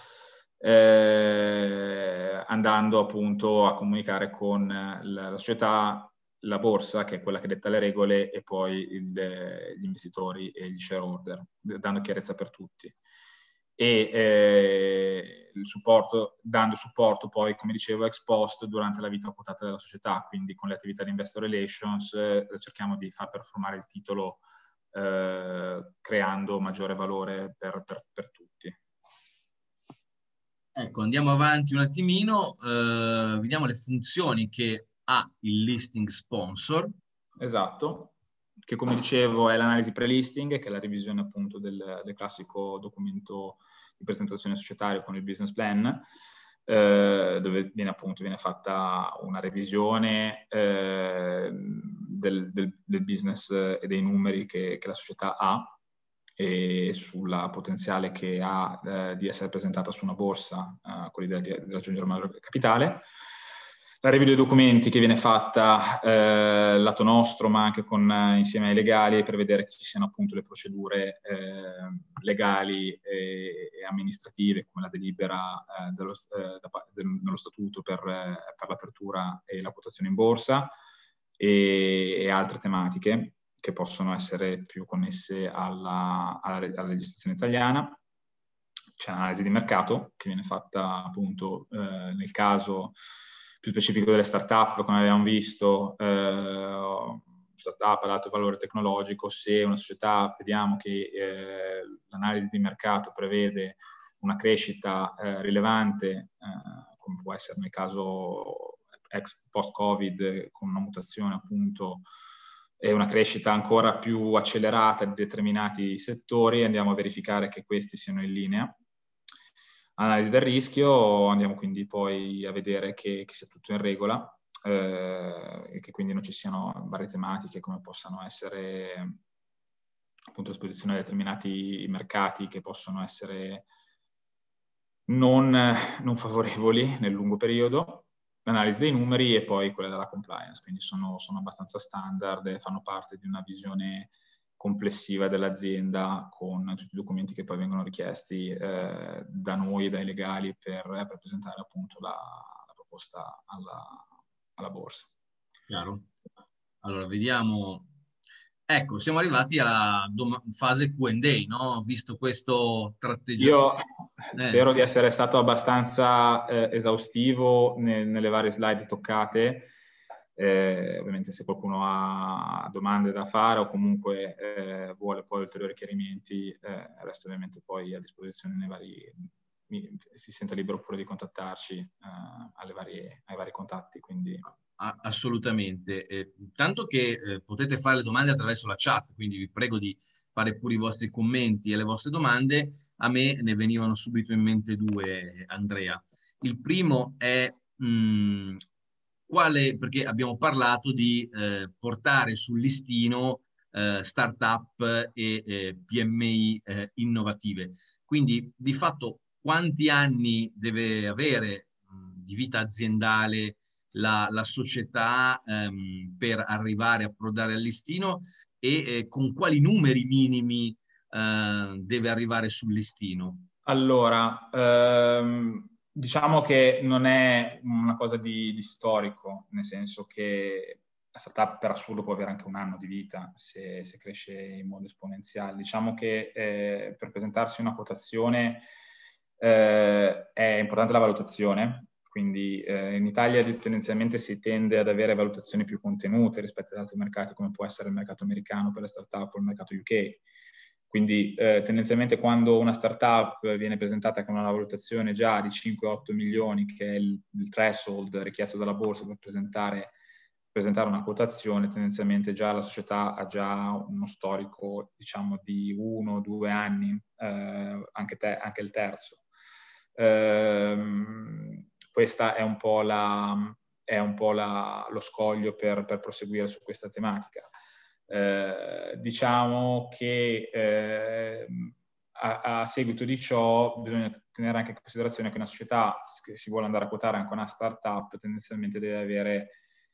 Speaker 2: andando appunto a comunicare con la società, la borsa, che è quella che detta le regole, e poi gli investitori e gli shareholder, dando chiarezza per tutti. e dando supporto poi, come dicevo, ex post durante la vita quotata della società, quindi con le attività di investor relations cerchiamo di far performare il titolo creando maggiore valore per tutti.
Speaker 1: Ecco, andiamo avanti un attimino, vediamo le funzioni che ha il listing sponsor.
Speaker 2: Esatto, che come dicevo è l'analisi pre-listing, che è la revisione appunto del classico documento di presentazione societaria con il business plan, dove viene fatta una revisione del business e dei numeri che la società ha e sulla potenziale che ha di essere presentata su una borsa con l'idea di raggiungere un maggiore capitale. La review dei documenti che viene fatta lato nostro, ma anche insieme ai legali, per vedere che ci siano appunto le procedure legali e amministrative, come la delibera dello statuto per l'apertura e la quotazione in borsa e altre tematiche che possono essere più connesse alla legislazione italiana. C'è un'analisi di mercato che viene fatta appunto nel caso più specifico delle start-up, come abbiamo visto, start-up ad alto valore tecnologico. Se una società vediamo che l'analisi di mercato prevede una crescita rilevante, come può essere nel caso post-Covid, con una mutazione appunto e una crescita ancora più accelerata di determinati settori, andiamo a verificare che questi siano in linea. Analisi del rischio, andiamo quindi poi a vedere che sia tutto in regola e che quindi non ci siano varie tematiche come possano essere appunto esposizione a determinati mercati che possono essere non favorevoli nel lungo periodo. L'analisi dei numeri e poi quella della compliance, quindi sono abbastanza standard e fanno parte di una visione complessiva dell'azienda con tutti i documenti che poi vengono richiesti da noi e dai legali per presentare appunto la proposta alla borsa.
Speaker 1: Chiaro. Allora, vediamo. Ecco, siamo arrivati alla fase Q&A, no? Visto questo tratteggiamento.
Speaker 2: Io spero di essere stato abbastanza esaustivo nelle varie slide toccate. Ovviamente se qualcuno ha domande da fare o comunque vuole poi ulteriori chiarimenti, resto ovviamente poi a disposizione si sente libero pure di contattarci ai vari contatti. Quindi.
Speaker 1: Assolutamente. Tanto che potete fare le domande attraverso la chat, quindi vi prego di fare pure i vostri commenti e le vostre domande. A me ne venivano subito in mente due, Andrea. Il primo è perché abbiamo parlato di portare sul listino startup e PMI innovative. Quindi di fatto quanti anni deve avere di vita aziendale la società per arrivare a approdare al listino e con quali numeri minimi deve arrivare sul listino?
Speaker 2: Allora, diciamo che non è una cosa di storico, nel senso che la startup per assurdo può avere anche un anno di vita se cresce in modo esponenziale. Diciamo che per presentarsi una quotazione è importante la valutazione, quindi in Italia tendenzialmente si tende ad avere valutazioni più contenute rispetto ad altri mercati, come può essere il mercato americano per le startup o il mercato UK. Quindi tendenzialmente quando una startup viene presentata con una valutazione già di 5-8 milioni, che è il threshold richiesto dalla borsa per presentare una quotazione, tendenzialmente già la società ha già uno storico, diciamo, di 1-2 anni, anche il terzo. Questa è un po' lo scoglio per proseguire su questa tematica. Diciamo che a seguito di ciò bisogna tenere anche in considerazione che una società che si vuole andare a quotare anche una startup tendenzialmente deve avere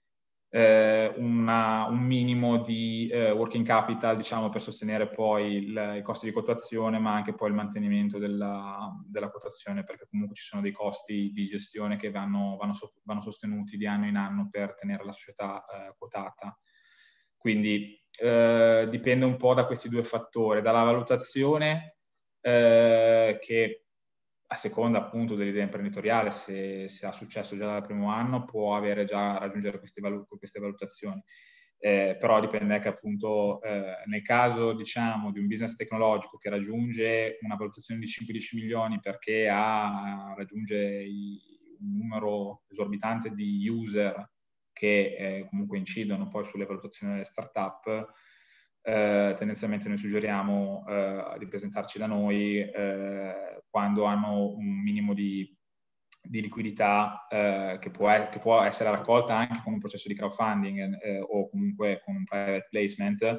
Speaker 2: un minimo di working capital, diciamo, per sostenere poi i costi di quotazione, ma anche poi il mantenimento della quotazione, perché comunque ci sono dei costi di gestione che vanno sostenuti di anno in anno per tenere la società quotata. Quindi dipende un po' da questi due fattori, dalla valutazione che a seconda appunto dell'idea imprenditoriale, se ha successo già dal primo anno, può raggiungere queste valutazioni. Però dipende che appunto nel caso, diciamo, di un business tecnologico che raggiunge una valutazione di 5-10 milioni perché raggiunge un numero esorbitante di user che comunque incidono poi sulle valutazioni delle startup, tendenzialmente noi suggeriamo di presentarci da noi quando hanno un minimo di liquidità che può essere raccolta anche con un processo di crowdfunding o comunque con un private placement,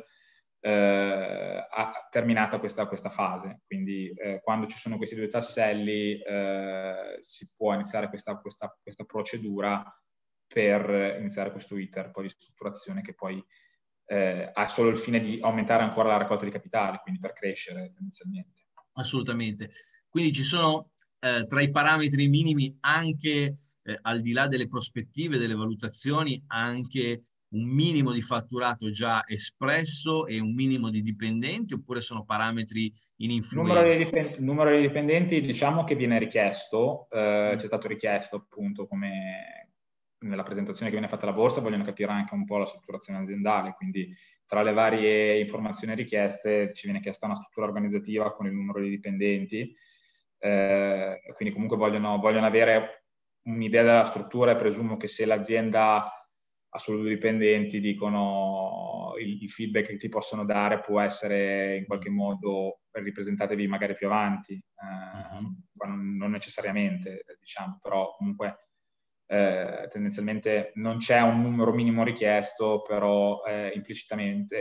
Speaker 2: terminata questa fase. Quindi quando ci sono questi due tasselli si può iniziare questa procedura per iniziare questo iter poi di strutturazione che poi ha solo il fine di aumentare ancora la raccolta di capitale, quindi per crescere tendenzialmente.
Speaker 1: Assolutamente. Quindi ci sono tra i parametri minimi anche al di là delle prospettive, delle valutazioni, anche un minimo di fatturato già espresso e un minimo di dipendenti, oppure sono parametri ininfluenti?
Speaker 2: Numero di dipendenti, diciamo che viene richiesto, c'è stato richiesto appunto come nella presentazione che viene fatta alla borsa, vogliono capire anche un po' la strutturazione aziendale, quindi tra le varie informazioni richieste ci viene chiesta una struttura organizzativa con il numero di dipendenti, quindi comunque vogliono avere un'idea della struttura e presumo che se l'azienda ha solo 2 dipendenti dicono il feedback che ti possono dare può essere in qualche modo ripresentatevi magari più avanti, non necessariamente diciamo, però comunque tendenzialmente non c'è un numero minimo richiesto, però implicitamente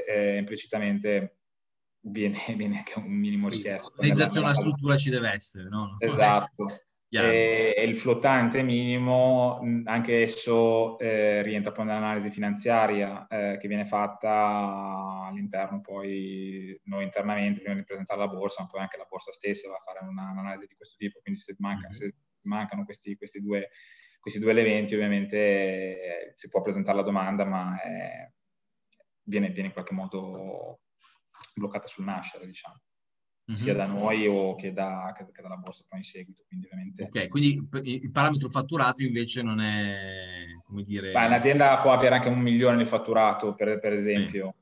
Speaker 2: viene anche un minimo richiesto.
Speaker 1: L'organizzazione, la struttura ci deve essere, no?
Speaker 2: Esatto. E il flottante minimo, anche esso rientra poi nell'analisi finanziaria che viene fatta all'interno, poi noi internamente prima di presentare la borsa, ma poi anche la borsa stessa va a fare un'analisi di questo tipo, quindi se mancano questi due elementi ovviamente si può presentare la domanda, ma viene in qualche modo bloccata sul nascere, diciamo. Sia da noi o che dalla borsa poi in seguito, quindi ovviamente...
Speaker 1: Ok, quindi il parametro fatturato invece non è, come dire...
Speaker 2: Un'azienda può avere anche 1 milione di fatturato, per esempio,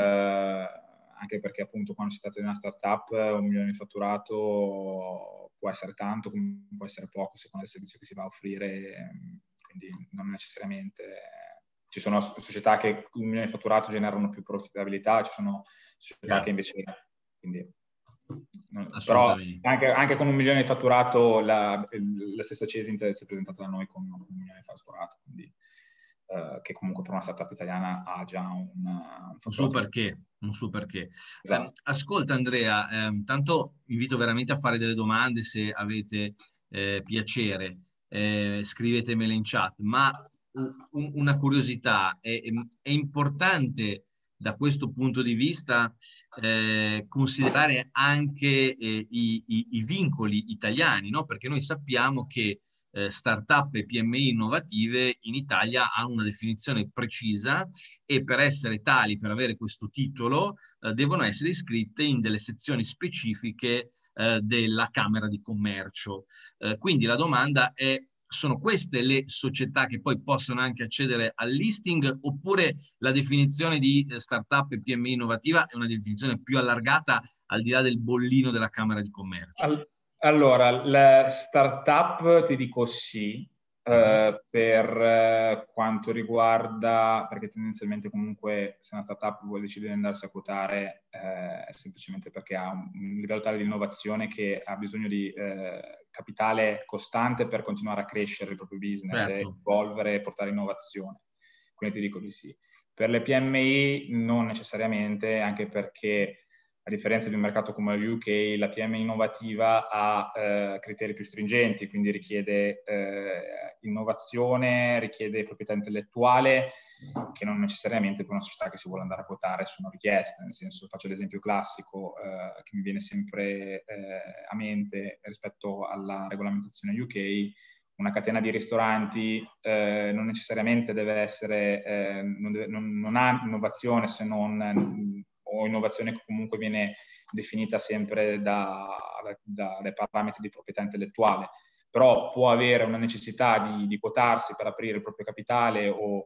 Speaker 2: anche perché appunto quando si tratta di una startup 1 milione di fatturato può essere tanto, come può essere poco, secondo il servizio che si va a offrire, quindi non necessariamente... Ci sono società che 1 milione di fatturato generano più profittabilità, ci sono società che invece... Quindi, però anche con 1 milione di fatturato la stessa Cesint si è presentata da noi con 1 milione di fatturato, quindi che comunque per una startup italiana ha già un
Speaker 1: suo perché.
Speaker 2: Esatto.
Speaker 1: Ascolta Andrea, tanto invito veramente a fare delle domande se avete piacere, scrivetemele in chat, ma una curiosità, è importante da questo punto di vista considerare anche i vincoli italiani, no? Perché noi sappiamo che startup e PMI innovative in Italia hanno una definizione precisa e per essere tali, per avere questo titolo, devono essere iscritte in delle sezioni specifiche della Camera di Commercio. Quindi la domanda è: sono queste le società che poi possono anche accedere al listing, oppure la definizione di startup e PMI innovativa è una definizione più allargata al di là del bollino della Camera di Commercio?
Speaker 2: Allora, la startup ti dico sì, per quanto riguarda, perché tendenzialmente comunque se una startup vuole decidere di andarsi a quotare è semplicemente perché ha un livello tale di innovazione che ha bisogno di capitale costante per continuare a crescere il proprio business,
Speaker 1: certo,
Speaker 2: evolvere e portare innovazione. Quindi ti dico di sì. Per le PMI non necessariamente, anche perché a differenza di un mercato come l'UK, la PMI innovativa ha criteri più stringenti, quindi richiede innovazione, richiede proprietà intellettuale, che non necessariamente per una società che si vuole andare a quotare sono richieste. Nel senso, faccio l'esempio classico che mi viene sempre a mente rispetto alla regolamentazione UK. Una catena di ristoranti non necessariamente deve essere, non ha innovazione se non o innovazione che comunque viene definita sempre dai parametri di proprietà intellettuale, però può avere una necessità di quotarsi per aprire il proprio capitale o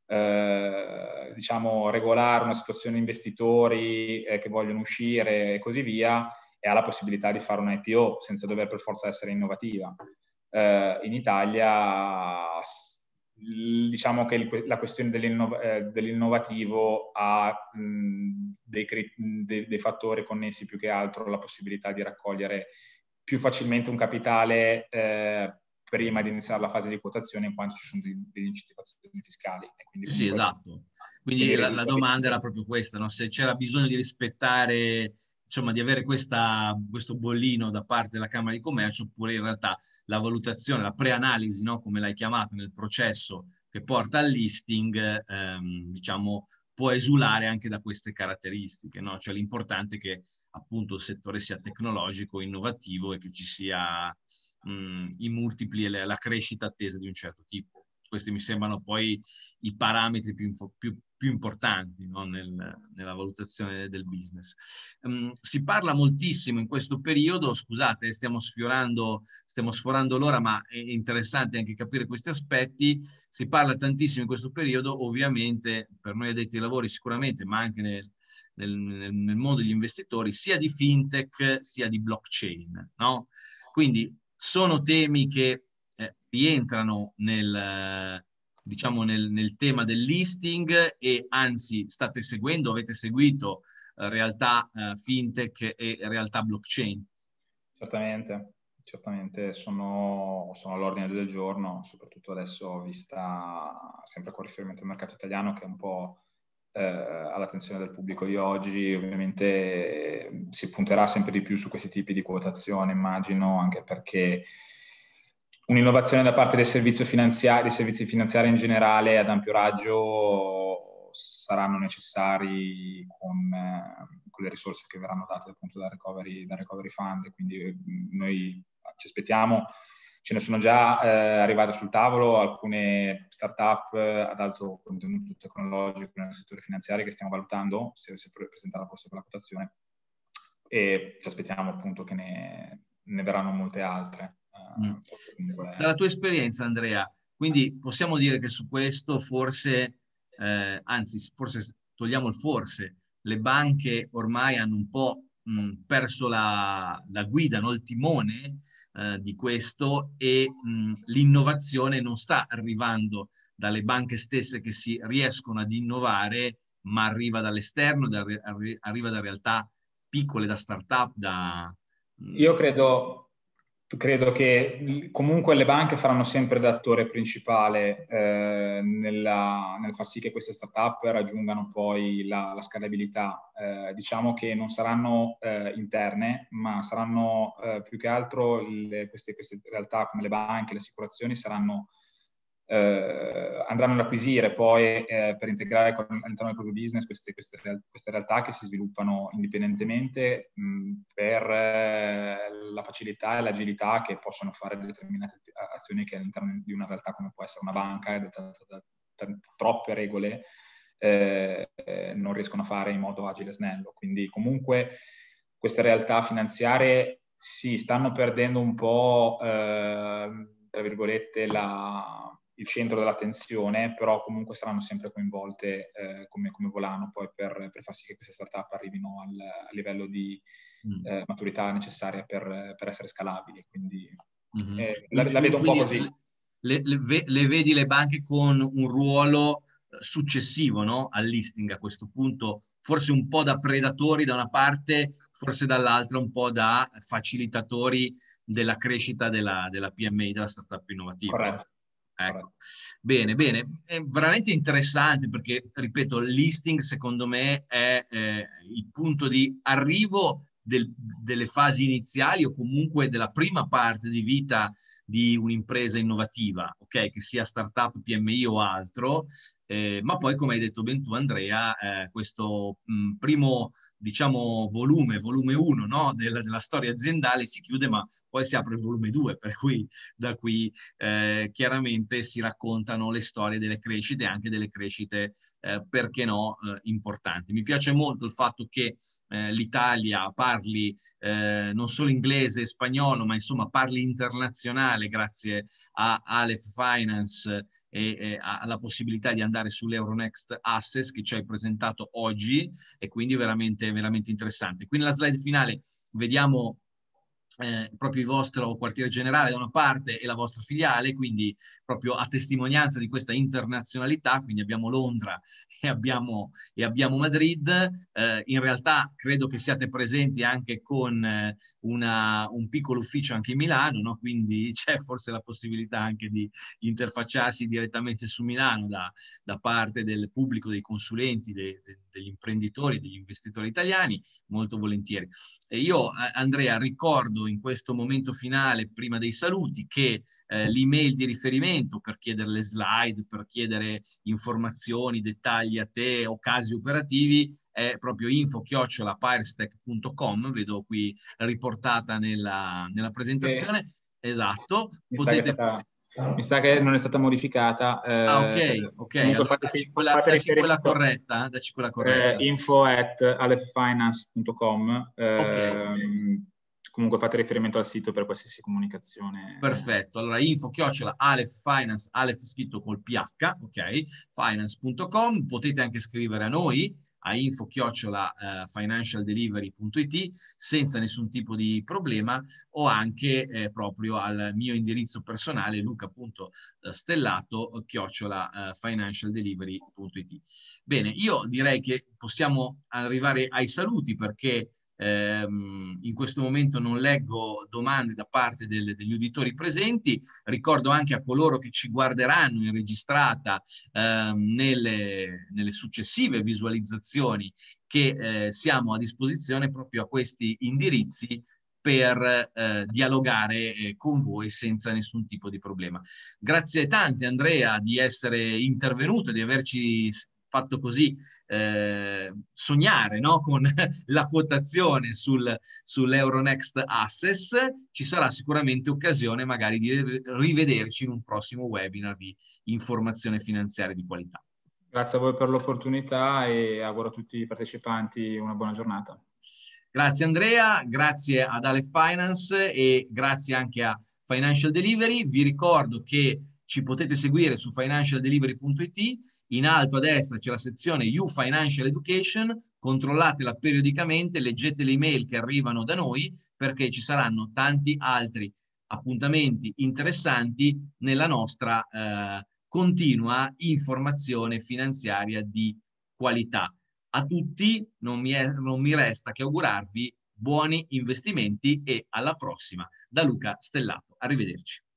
Speaker 2: diciamo regolare una situazione di investitori che vogliono uscire e così via, e ha la possibilità di fare un IPO senza dover per forza essere innovativa. In Italia diciamo che la questione dell'innovativo ha dei fattori connessi più che altro alla possibilità di raccogliere più facilmente un capitale prima di iniziare la fase di quotazione, in quanto ci sono delle incentivazioni fiscali. E quindi
Speaker 1: sì, esatto. Quindi la domanda era proprio questa, no? Se c'era bisogno di rispettare, insomma, di avere questo bollino da parte della Camera di Commercio, oppure in realtà la valutazione, la preanalisi, no? Come l'hai chiamata, nel processo che porta al listing, diciamo, può esulare anche da queste caratteristiche, no? Cioè l'importante è che appunto il settore sia tecnologico, innovativo, e che ci sia i multipli e la crescita attesa di un certo tipo. Questi mi sembrano poi i parametri più importanti, no? Nella valutazione del business. Si parla moltissimo in questo periodo, scusate, stiamo sforando l'ora, ma è interessante anche capire questi aspetti. Si parla tantissimo in questo periodo, ovviamente per noi addetti ai lavori sicuramente, ma anche nel mondo degli investitori, sia di fintech sia di blockchain, no? Quindi sono temi che rientrano diciamo nel tema del listing, e anzi avete seguito realtà fintech e realtà blockchain.
Speaker 2: Certamente sono all'ordine del giorno, soprattutto adesso vista sempre con riferimento al mercato italiano, che è un po' all'attenzione del pubblico di oggi. Ovviamente si punterà sempre di più su questi tipi di quotazione, immagino, anche perché un'innovazione da parte dei servizi finanziari in generale ad ampio raggio saranno necessari con le risorse che verranno date appunto dal recovery fund. Quindi noi ci aspettiamo, ce ne sono già arrivate sul tavolo alcune start-up ad alto contenuto tecnologico nel settore finanziario che stiamo valutando se presentare la proposta per la quotazione, e ci aspettiamo appunto che ne verranno molte altre.
Speaker 1: Dalla tua esperienza, Andrea, quindi possiamo dire che su questo forse, anzi forse togliamo il forse, le banche ormai hanno un po' perso la guida, no? Il timone di questo, e l'innovazione non sta arrivando dalle banche stesse che si riescono ad innovare, ma arriva dall'esterno, arriva da realtà piccole, da start-up,
Speaker 2: Io credo che comunque le banche faranno sempre da attore principale nel far sì che queste start-up raggiungano poi la scalabilità. Diciamo che non saranno interne, ma saranno più che altro queste realtà come le banche, le assicurazioni andranno ad acquisire poi per integrare all'interno del proprio business queste realtà che si sviluppano indipendentemente per la facilità e l'agilità che possono fare determinate azioni che all'interno di una realtà come può essere una banca, da troppe regole, non riescono a fare in modo agile e snello. Quindi comunque queste realtà finanziarie si stanno perdendo un po', tra virgolette, il centro dell'attenzione, però comunque saranno sempre coinvolte come volano poi per far sì che queste startup arrivino al livello di maturità necessaria per essere scalabili. Quindi la vedo un po' così.
Speaker 1: Le vedi le banche con un ruolo successivo, no? Al listing a questo punto, forse un po' da predatori da una parte, forse dall'altra un po' da facilitatori della crescita della PMI, della startup innovativa.
Speaker 2: Corretto.
Speaker 1: Ecco. Bene, è veramente interessante perché, ripeto, il listing secondo me è il punto di arrivo delle fasi iniziali, o comunque della prima parte di vita di un'impresa innovativa, ok? Che sia startup, PMI o altro, ma poi, come hai detto ben tu, Andrea, questo primo diciamo, volume 1, no? della storia aziendale si chiude, ma poi si apre il volume 2, per cui da qui chiaramente si raccontano le storie delle crescite e anche delle crescite, perché no, importanti. Mi piace molto il fatto che l'Italia parli non solo inglese e spagnolo, ma insomma parli internazionale grazie a Aleph Finance e alla possibilità di andare sull'Euronext Assets che ci hai presentato oggi, e quindi veramente, veramente interessante. Quindi la slide finale vediamo proprio il vostro quartiere generale da una parte e la vostra filiale, quindi proprio a testimonianza di questa internazionalità, quindi abbiamo Londra e abbiamo Madrid. In realtà credo che siate presenti anche con un piccolo ufficio anche in Milano, no? Quindi c'è forse la possibilità anche di interfacciarsi direttamente su Milano da parte del pubblico, dei consulenti, degli imprenditori, degli investitori italiani, molto volentieri. E io, Andrea, ricordo in questo momento finale, prima dei saluti, che l'email di riferimento per chiedere le slide, per chiedere informazioni, dettagli a te o casi operativi è proprio info@pirestech.com, vedo qui riportata nella presentazione. Esatto.
Speaker 2: Mi sa che non è stata modificata.
Speaker 1: Ok. Allora dacci quella corretta.
Speaker 2: info@alepfinance.com.
Speaker 1: Ok.
Speaker 2: Comunque fate riferimento al sito per qualsiasi comunicazione.
Speaker 1: Perfetto. Allora info@Aleph Finance, Aleph scritto col PH, ok? Finance.com. Potete anche scrivere a noi a info@financialdelivery.it senza nessun tipo di problema, o anche proprio al mio indirizzo personale luca.stellato@financialdelivery.it. Bene, io direi che possiamo arrivare ai saluti, perché in questo momento non leggo domande da parte degli uditori presenti. Ricordo anche a coloro che ci guarderanno in registrata nelle successive visualizzazioni che siamo a disposizione proprio a questi indirizzi per dialogare con voi senza nessun tipo di problema. Grazie tante, Andrea, di essere intervenuto, di averci fatto così sognare, no? Con la quotazione sull'Euronext Assets. Ci sarà sicuramente occasione magari di rivederci in un prossimo webinar di informazione finanziaria di qualità.
Speaker 2: Grazie a voi per l'opportunità e auguro a tutti i partecipanti una buona giornata.
Speaker 1: Grazie Andrea, grazie ad Aleph Finance e grazie anche a Financial Delivery. Vi ricordo che ci potete seguire su financialdelivery.it. In alto a destra c'è la sezione You Financial Education, controllatela periodicamente, leggete le email che arrivano da noi, perché ci saranno tanti altri appuntamenti interessanti nella nostra continua informazione finanziaria di qualità. A tutti non mi resta che augurarvi buoni investimenti e alla prossima. Da Luca Stellato. Arrivederci.